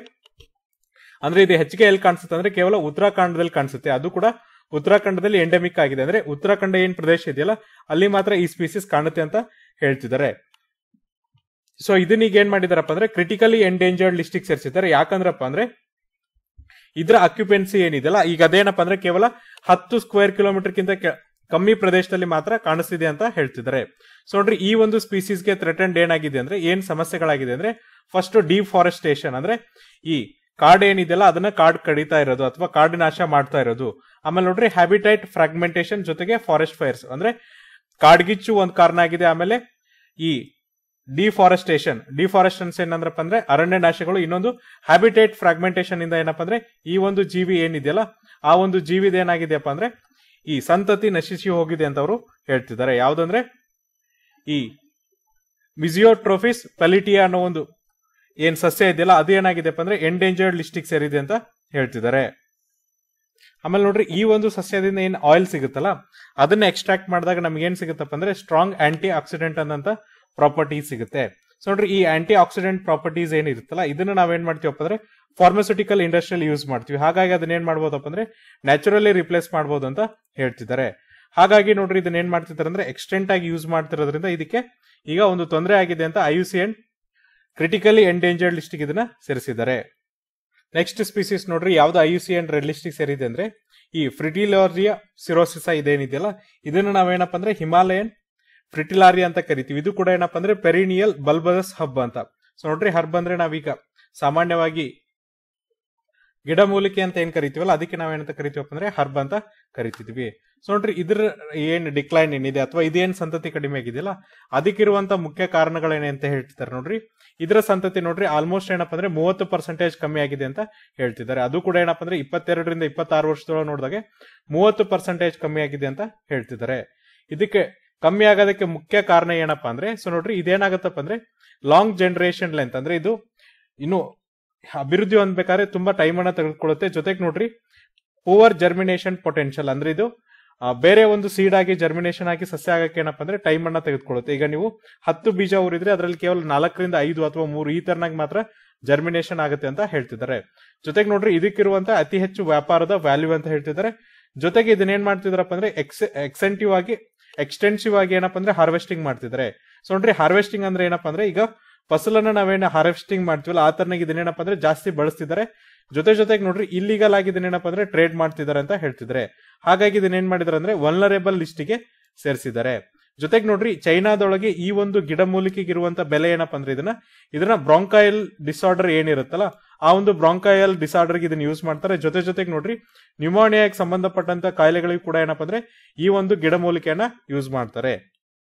ಇದು ಹೆಚ್ಚಿಗೆ ಎಲ್ಲಿ ಕಾಣಿಸುತ್ತೆ ಅಂದ್ರೆ ಕೇವಲ ಉತ್ತರಾಖಂಡದಲ್ಲಿ ಕಾಣಿಸುತ್ತೆ. ಅದು ಕೂಡ ಉತ್ತರಾಖಂಡದಲ್ಲಿ ಎಂಡೆಮಿಕ್ ಆಗಿದೆ. ಅಂದ್ರೆ ಉತ್ತರಾಖಂಡ ಏನ್ ಪ್ರದೇಶ ಇದೆಯಲ್ಲ ಅಲ್ಲಿ ಮಾತ್ರ ಈ ಸ್ಪೀಸೀಸ್ ಕಾಣುತ್ತೆ ಅಂತ ಹೇಳ್ತಿದ್ದಾರೆ. ಸೊ ಇದನ್ನೀಗ ಏನ್ ಮಾಡಿದಾರಪ್ಪ ಅಂದ್ರೆ ಕ್ರಿಟಿಕಲಿ ಎಂಡೇಂಜರ್ಡ್ ಲಿಸ್ಟ್ ಗೆ ಸೇರಿಸಿದ್ದಾರೆ. ಯಾಕಂದ್ರಪ್ಪ ಅಂದ್ರೆ ಇದ್ರ ಅಕ್ಯುಪೆನ್ಸಿ ಏನಿದೆಯಲ್ಲ ಈಗ ಅದೇನಪ್ಪ ಅಂದ್ರೆ ಕೇವಲ 10 ಸ್ಕ್ವೇರ್ ಕಿಲೋಮೀಟರ್ ಗಿಂತ ಕಮ್ಮಿ ಪ್ರದೇಶದಲ್ಲಿ ಮಾತ್ರ ಕಾಣಿಸ್ತಿದೆ ಅಂತ ಹೇಳ್ತಿದ್ದಾರೆ. ಸೊ ನೋಡ್ರಿ ಈ ಒಂದು ಸ್ಪೀಸೀಸ್ ಗೆ ಥ್ರೆಟನ್ಡ್ ಏನಾಗಿದೆ ಅಂದ್ರೆ ಏನ್ ಸಮಸ್ಯೆಗಳಾಗಿದೆ ಅಂದ್ರೆ ಫಸ್ಟ್ ಡಿಫಾರೆಸ್ಟೇಷನ್ ಅಂದ್ರೆ ಈ ಕಾಡ್ ಏನಿದೆಯಲ್ಲ ಅದನ್ನ ಕಾಡ್ ಕಡಿತಾ ಇರೋದು ಅಥವಾ ಕಾಡು ನಾಶ ಮಾಡ್ತಾ ಇರೋದು. ಆಮೇಲೆ ನೋಡ್ರಿ ಹ್ಯಾಬಿಟೈಟ್ ಫ್ರಾಗ್ಮೆಂಟೇಶನ್ ಜೊತೆಗೆ ಫಾರೆಸ್ಟ್ ಫೈರ್ಸ್ ಅಂದ್ರೆ ಕಾಡ್ಗಿಚ್ಚು ಒಂದ್ ಕಾರಣ ಆಗಿದೆ. ಆಮೇಲೆ ಈ ಡಿಫಾರೆಸ್ಟೇಷನ್ ಏನಂದ್ರಪ್ಪ ಅಂದ್ರೆ ಅರಣ್ಯ ನಾಶಗಳು, ಇನ್ನೊಂದು ಹ್ಯಾಬಿಟೇಟ್ ಫ್ರಾಗ್ಮೆಂಟೇಶನ್ ಇಂದ ಏನಪ್ಪಾ ಅಂದ್ರೆ ಈ ಒಂದು ಜೀವಿ ಏನಿದೆಯಲ್ಲ ಆ ಒಂದು ಜೀವಿದ ಏನಾಗಿದೆಯಪ್ಪ ಅಂದ್ರೆ ಈ ಸಂತತಿ ನಶಿಸಿ ಹೋಗಿದೆ ಅಂತ ಅವರು ಹೇಳ್ತಿದ್ದಾರೆ. ಯಾವ್ದಂದ್ರೆ ಈ ಮಿಸಿಯೋಟ್ರೋಫಿಸ್ ಪೆಲಿಟಿಯಾ ಅನ್ನೋ ಒಂದು ಏನ್ ಸಸ್ಯ ಇದೆಯಲ್ಲ ಅದು ಏನಾಗಿದೆಪ್ಪ ಅಂದ್ರೆ ಎಂಡೇಂಜರ್ಡ್ ಲಿಸ್ಟ್ ಗೆ ಸೇರಿದೆ ಅಂತ ಹೇಳ್ತಿದ್ದಾರೆ. ಆಮೇಲೆ ನೋಡ್ರಿ ಈ ಒಂದು ಸಸ್ಯದಿಂದ ಏನ್ ಆಯಿಲ್ ಸಿಗುತ್ತಲ್ಲ ಅದನ್ನ ಎಕ್ಸ್ಟ್ರಾಕ್ಟ್ ಮಾಡಿದಾಗ ನಮ್ಗೆ ಏನ್ ಸಿಗುತ್ತಪ್ಪ ಅಂದ್ರೆ ಸ್ಟ್ರಾಂಗ್ ಆಂಟಿ ಆಕ್ಸಿಡೆಂಟ್ ಅನ್ನಂತ ಪ್ರಾಪರ್ಟೀಸ್ ಸಿಗುತ್ತೆ. ಸೊ ನೋಡ್ರಿ ಈ ಆಂಟಿ ಆಕ್ಸಿಡೆಂಟ್ ಪ್ರಾಪರ್ಟೀಸ್ ಏನಿರುತ್ತಲ್ಲ ಇದನ್ನ ನಾವೇನ್ ಮಾಡ್ತೀವಪ್ಪ ಅಂದ್ರೆ ಫಾರ್ಮಸ್ಯೂಟಿಕಲ್ ಇಂಡಸ್ಟ್ರಿಯಲ್ಲಿ ಯೂಸ್ ಮಾಡ್ತೀವಿ. ಹಾಗಾಗಿ ಅದನ್ನ ಏನ್ ಮಾಡ್ಬೋದಪ್ಪ ಅಂದ್ರೆ ನ್ಯಾಚುರಲಿ ರಿಪ್ಲೇಸ್ ಮಾಡಬಹುದು ಅಂತ ಹೇಳ್ತಿದ್ದಾರೆ. ಹಾಗಾಗಿ ನೋಡ್ರಿ ಇದನ್ನ ಏನ್ ಮಾಡ್ತಿದ್ದಾರೆ ಅಂದ್ರೆ ಎಕ್ಸ್ಟೆಂಟ್ ಆಗಿ ಯೂಸ್ ಮಾಡ್ತಿರೋದ್ರಿಂದ ಇದಕ್ಕೆ ಈಗ ಒಂದು ತೊಂದರೆ ಆಗಿದೆ ಅಂತ IUCN ಕ್ರಿಟಿಕಲಿ ಎಂಡೇಂಜರ್ಡ್ ಲಿಸ್ಟ್ ಗೆ ಇದನ್ನ ಸೇರಿಸಿದ್ದಾರೆ. ನೆಕ್ಸ್ಟ್ ಸ್ಪೀಸೀಸ್ ನೋಡ್ರಿ ಯಾವ್ದು IUCN ರೆಡ್ ಲಿಸ್ಟ್ ಗೆ ಸೇರಿದೆ ಅಂದ್ರೆ ಈ ಫ್ರಿಟಿಲೋರಿಯಾ ಸಿರೋಸಿಸಾ ಇದೇನಿದೆಯಲ್ಲ ಇದನ್ನ ನಾವೇನಪ್ಪ ಅಂದ್ರೆ ಹಿಮಾಲಯನ್ ಫ್ರಿಟಿಲಾರಿಯಾ ಅಂತ ಕರಿತೀವಿ. ಇದು ಕೂಡ ಏನಪ್ಪಾ ಅಂದ್ರೆ ಪೆರಿನಿಯಲ್ ಬಲ್ಬಸ್ ಹಬ್ ಅಂತ. ಸೊ ನೋಡ್ರಿ ಹರ್ಬ್ ಅಂದ್ರೆ ನಾವೀಗ ಸಾಮಾನ್ಯವಾಗಿ ಗಿಡಮೂಲಿಕೆ ಅಂತ ಏನ್ ಕರಿತೀವಲ್ಲ ಅದಕ್ಕೆ ನಾವೇನಂತ ಕರಿತೀವಪ್ಪ ಅಂದ್ರೆ ಹರ್ಬ್ ಅಂತ ಕರಿತಿದ್ವಿ. ಸೊ ನೋಡ್ರಿ ಇದ್ರ ಏನ್ ಡಿಕ್ಲೈನ್ ಏನಿದೆ ಅಥವಾ ಇದೇನ್ ಸಂತತಿ ಕಡಿಮೆ ಆಗಿದೆಯಲ್ಲ ಅದಕ್ಕಿರುವಂತ ಮುಖ್ಯ ಕಾರಣಗಳೇನೆ ಅಂತ ಹೇಳ್ತಿದ್ದಾರೆ. ನೋಡ್ರಿ ಇದರ ಸಂತತಿ ನೋಡ್ರಿ ಆಲ್ಮೋಸ್ಟ್ ಏನಪ್ಪಾ ಅಂದ್ರೆ 30% ಕಮ್ಮಿ ಆಗಿದೆ ಅಂತ ಹೇಳ್ತಿದ್ದಾರೆ. ಅದು ಕೂಡ ಏನಪ್ಪಾ ಅಂದ್ರೆ 22ರಿಂದ 26 ವರ್ಷದೊಳಗೆ ನೋಡಿದಾಗ 30% ಕಮ್ಮಿ ಆಗಿದೆ ಅಂತ ಹೇಳ್ತಿದ್ದಾರೆ. ಇದಕ್ಕೆ ಕಮ್ಮಿ ಆಗೋದಕ್ಕೆ ಮುಖ್ಯ ಕಾರಣ ಏನಪ್ಪಾ ಅಂದ್ರೆ ಸೊ ನೋಡ್ರಿ ಇದೇನಾಗತ್ತಪ್ಪ ಅಂದ್ರೆ ಲಾಂಗ್ ಜನರೇಷನ್ ಲೆಂತ್ ಅಂದ್ರೆ ಇದು ಇನ್ನು ಅಭಿವೃದ್ಧಿ ಹೊಂದಬೇಕಾದ್ರೆ ತುಂಬಾ ಟೈಮ್ ಅನ್ನ ತೆಗೆದುಕೊಳ್ಳುತ್ತೆ. ಜೊತೆಗೆ ನೋಡ್ರಿ ಪೂವರ್ ಜರ್ಮಿನೇಷನ್ ಪೊಟೆನ್ಶಿಯಲ್ ಅಂದ್ರೆ ಇದು ಬೇರೆ ಒಂದು ಸೀಡ್ ಆಗಿ ಜರ್ಮಿನೇಷನ್ ಆಗಿ ಸಸ್ಯ ಆಗಕ್ಕೆ ಏನಪ್ಪಾ ಅಂದ್ರೆ ಟೈಮ್ ಅನ್ನ ತೆಗೆದುಕೊಳ್ಳುತ್ತೆ. ಈಗ ನೀವು 10 ಬೀಜ ಊರಿದ್ರೆ ಅದರಲ್ಲಿ ಕೇವಲ 4ರಿಂದ 5 ಅಥವಾ 3 ಈ ತರನಾಗಿ ಮಾತ್ರ ಜರ್ಮಿನೇಷನ್ ಆಗುತ್ತೆ ಅಂತ ಹೇಳ್ತಿದ್ದಾರೆ. ಜೊತೆಗೆ ನೋಡ್ರಿ ಇದಕ್ಕಿರುವಂತ ಅತಿ ಹೆಚ್ಚು ವ್ಯಾಪಾರದ ವ್ಯಾಲ್ಯೂ ಅಂತ ಹೇಳ್ತಿದ್ದಾರೆ. ಜೊತೆಗೆ ಇದನ್ನ ಏನ್ ಮಾಡ್ತಿದಾರಪ್ಪ ಅಂದ್ರೆ ಎಕ್ಸ್ಟೆನ್ಸಿವ್ ಆಗಿ ಏನಪ್ಪಾ ಅಂದ್ರೆ ಹಾರ್ವೆಸ್ಟಿಂಗ್ ಮಾಡ್ತಿದ್ದಾರೆ. ಸೊ ನೋಡ್ರಿ ಹಾರ್ವೆಸ್ಟಿಂಗ್ ಅಂದ್ರೆ ಏನಪ್ಪಾ ಅಂದ್ರೆ ಈಗ ಫಸಲನ್ನ ನಾವೇನ ಹಾರ್ವೆಸ್ಟಿಂಗ್ ಮಾಡ್ತೀವಲ್ಲ ಆ ತರನಾಗಿ ಇದನ್ನೇನಪ್ಪ ಅಂದ್ರೆ ಜಾಸ್ತಿ ಬಳಸ್ತಿದ್ದಾರೆ. ಜೊತೆಗೆ ನೋಡ್ರಿ ಇಲ್ಲಿಗಲ್ ಆಗಿ ಇದನ್ನೇನಪ್ಪ ಅಂದ್ರೆ ಟ್ರೇಡ್ ಮಾಡ್ತಿದ್ದಾರೆ ಅಂತ ಹೇಳ್ತಿದ್ದಾರೆ. ಹಾಗಾಗಿ ಇದನ್ನೇನ್ ಮಾಡಿದಾರೆ ಅಂದ್ರೆ ವಲ್ನರೇಬಲ್ ಲಿಸ್ಟ್ ಗೆ ಸೇರಿಸಿದ್ದಾರೆ. ಜೊತೆಗೆ ನೋಡ್ರಿ ಚೈನಾದೊಳಗೆ ಈ ಒಂದು ಗಿಡಮೂಲಿಕೆಗೆ ಇರುವಂತ ಬೆಲೆ ಏನಪ್ಪಾ ಅಂದ್ರೆ ಇದನ್ನ ಬ್ರಾಂಕೈಲ್ ಡಿಸಾರ್ಡರ್ ಏನಿರುತ್ತಲ್ಲ ಆ ಒಂದು ಬ್ರಾಂಕೈಲ್ ಡಿಸಾರ್ಡರ್ಗೆ ಇದನ್ನ ಯೂಸ್ ಮಾಡ್ತಾರೆ. ಜೊತೆಗೆ ನೋಡ್ರಿ ನ್ಯೂಮೋನಿಯಾಗೆ ಸಂಬಂಧಪಟ್ಟಂತ ಕಾಯಿಲೆಗಳಿಗೂ ಕೂಡ ಏನಪ್ಪಾ ಅಂದ್ರೆ ಈ ಒಂದು ಗಿಡಮೂಲಿಕೆಯನ್ನ ಯೂಸ್ ಮಾಡ್ತಾರೆ.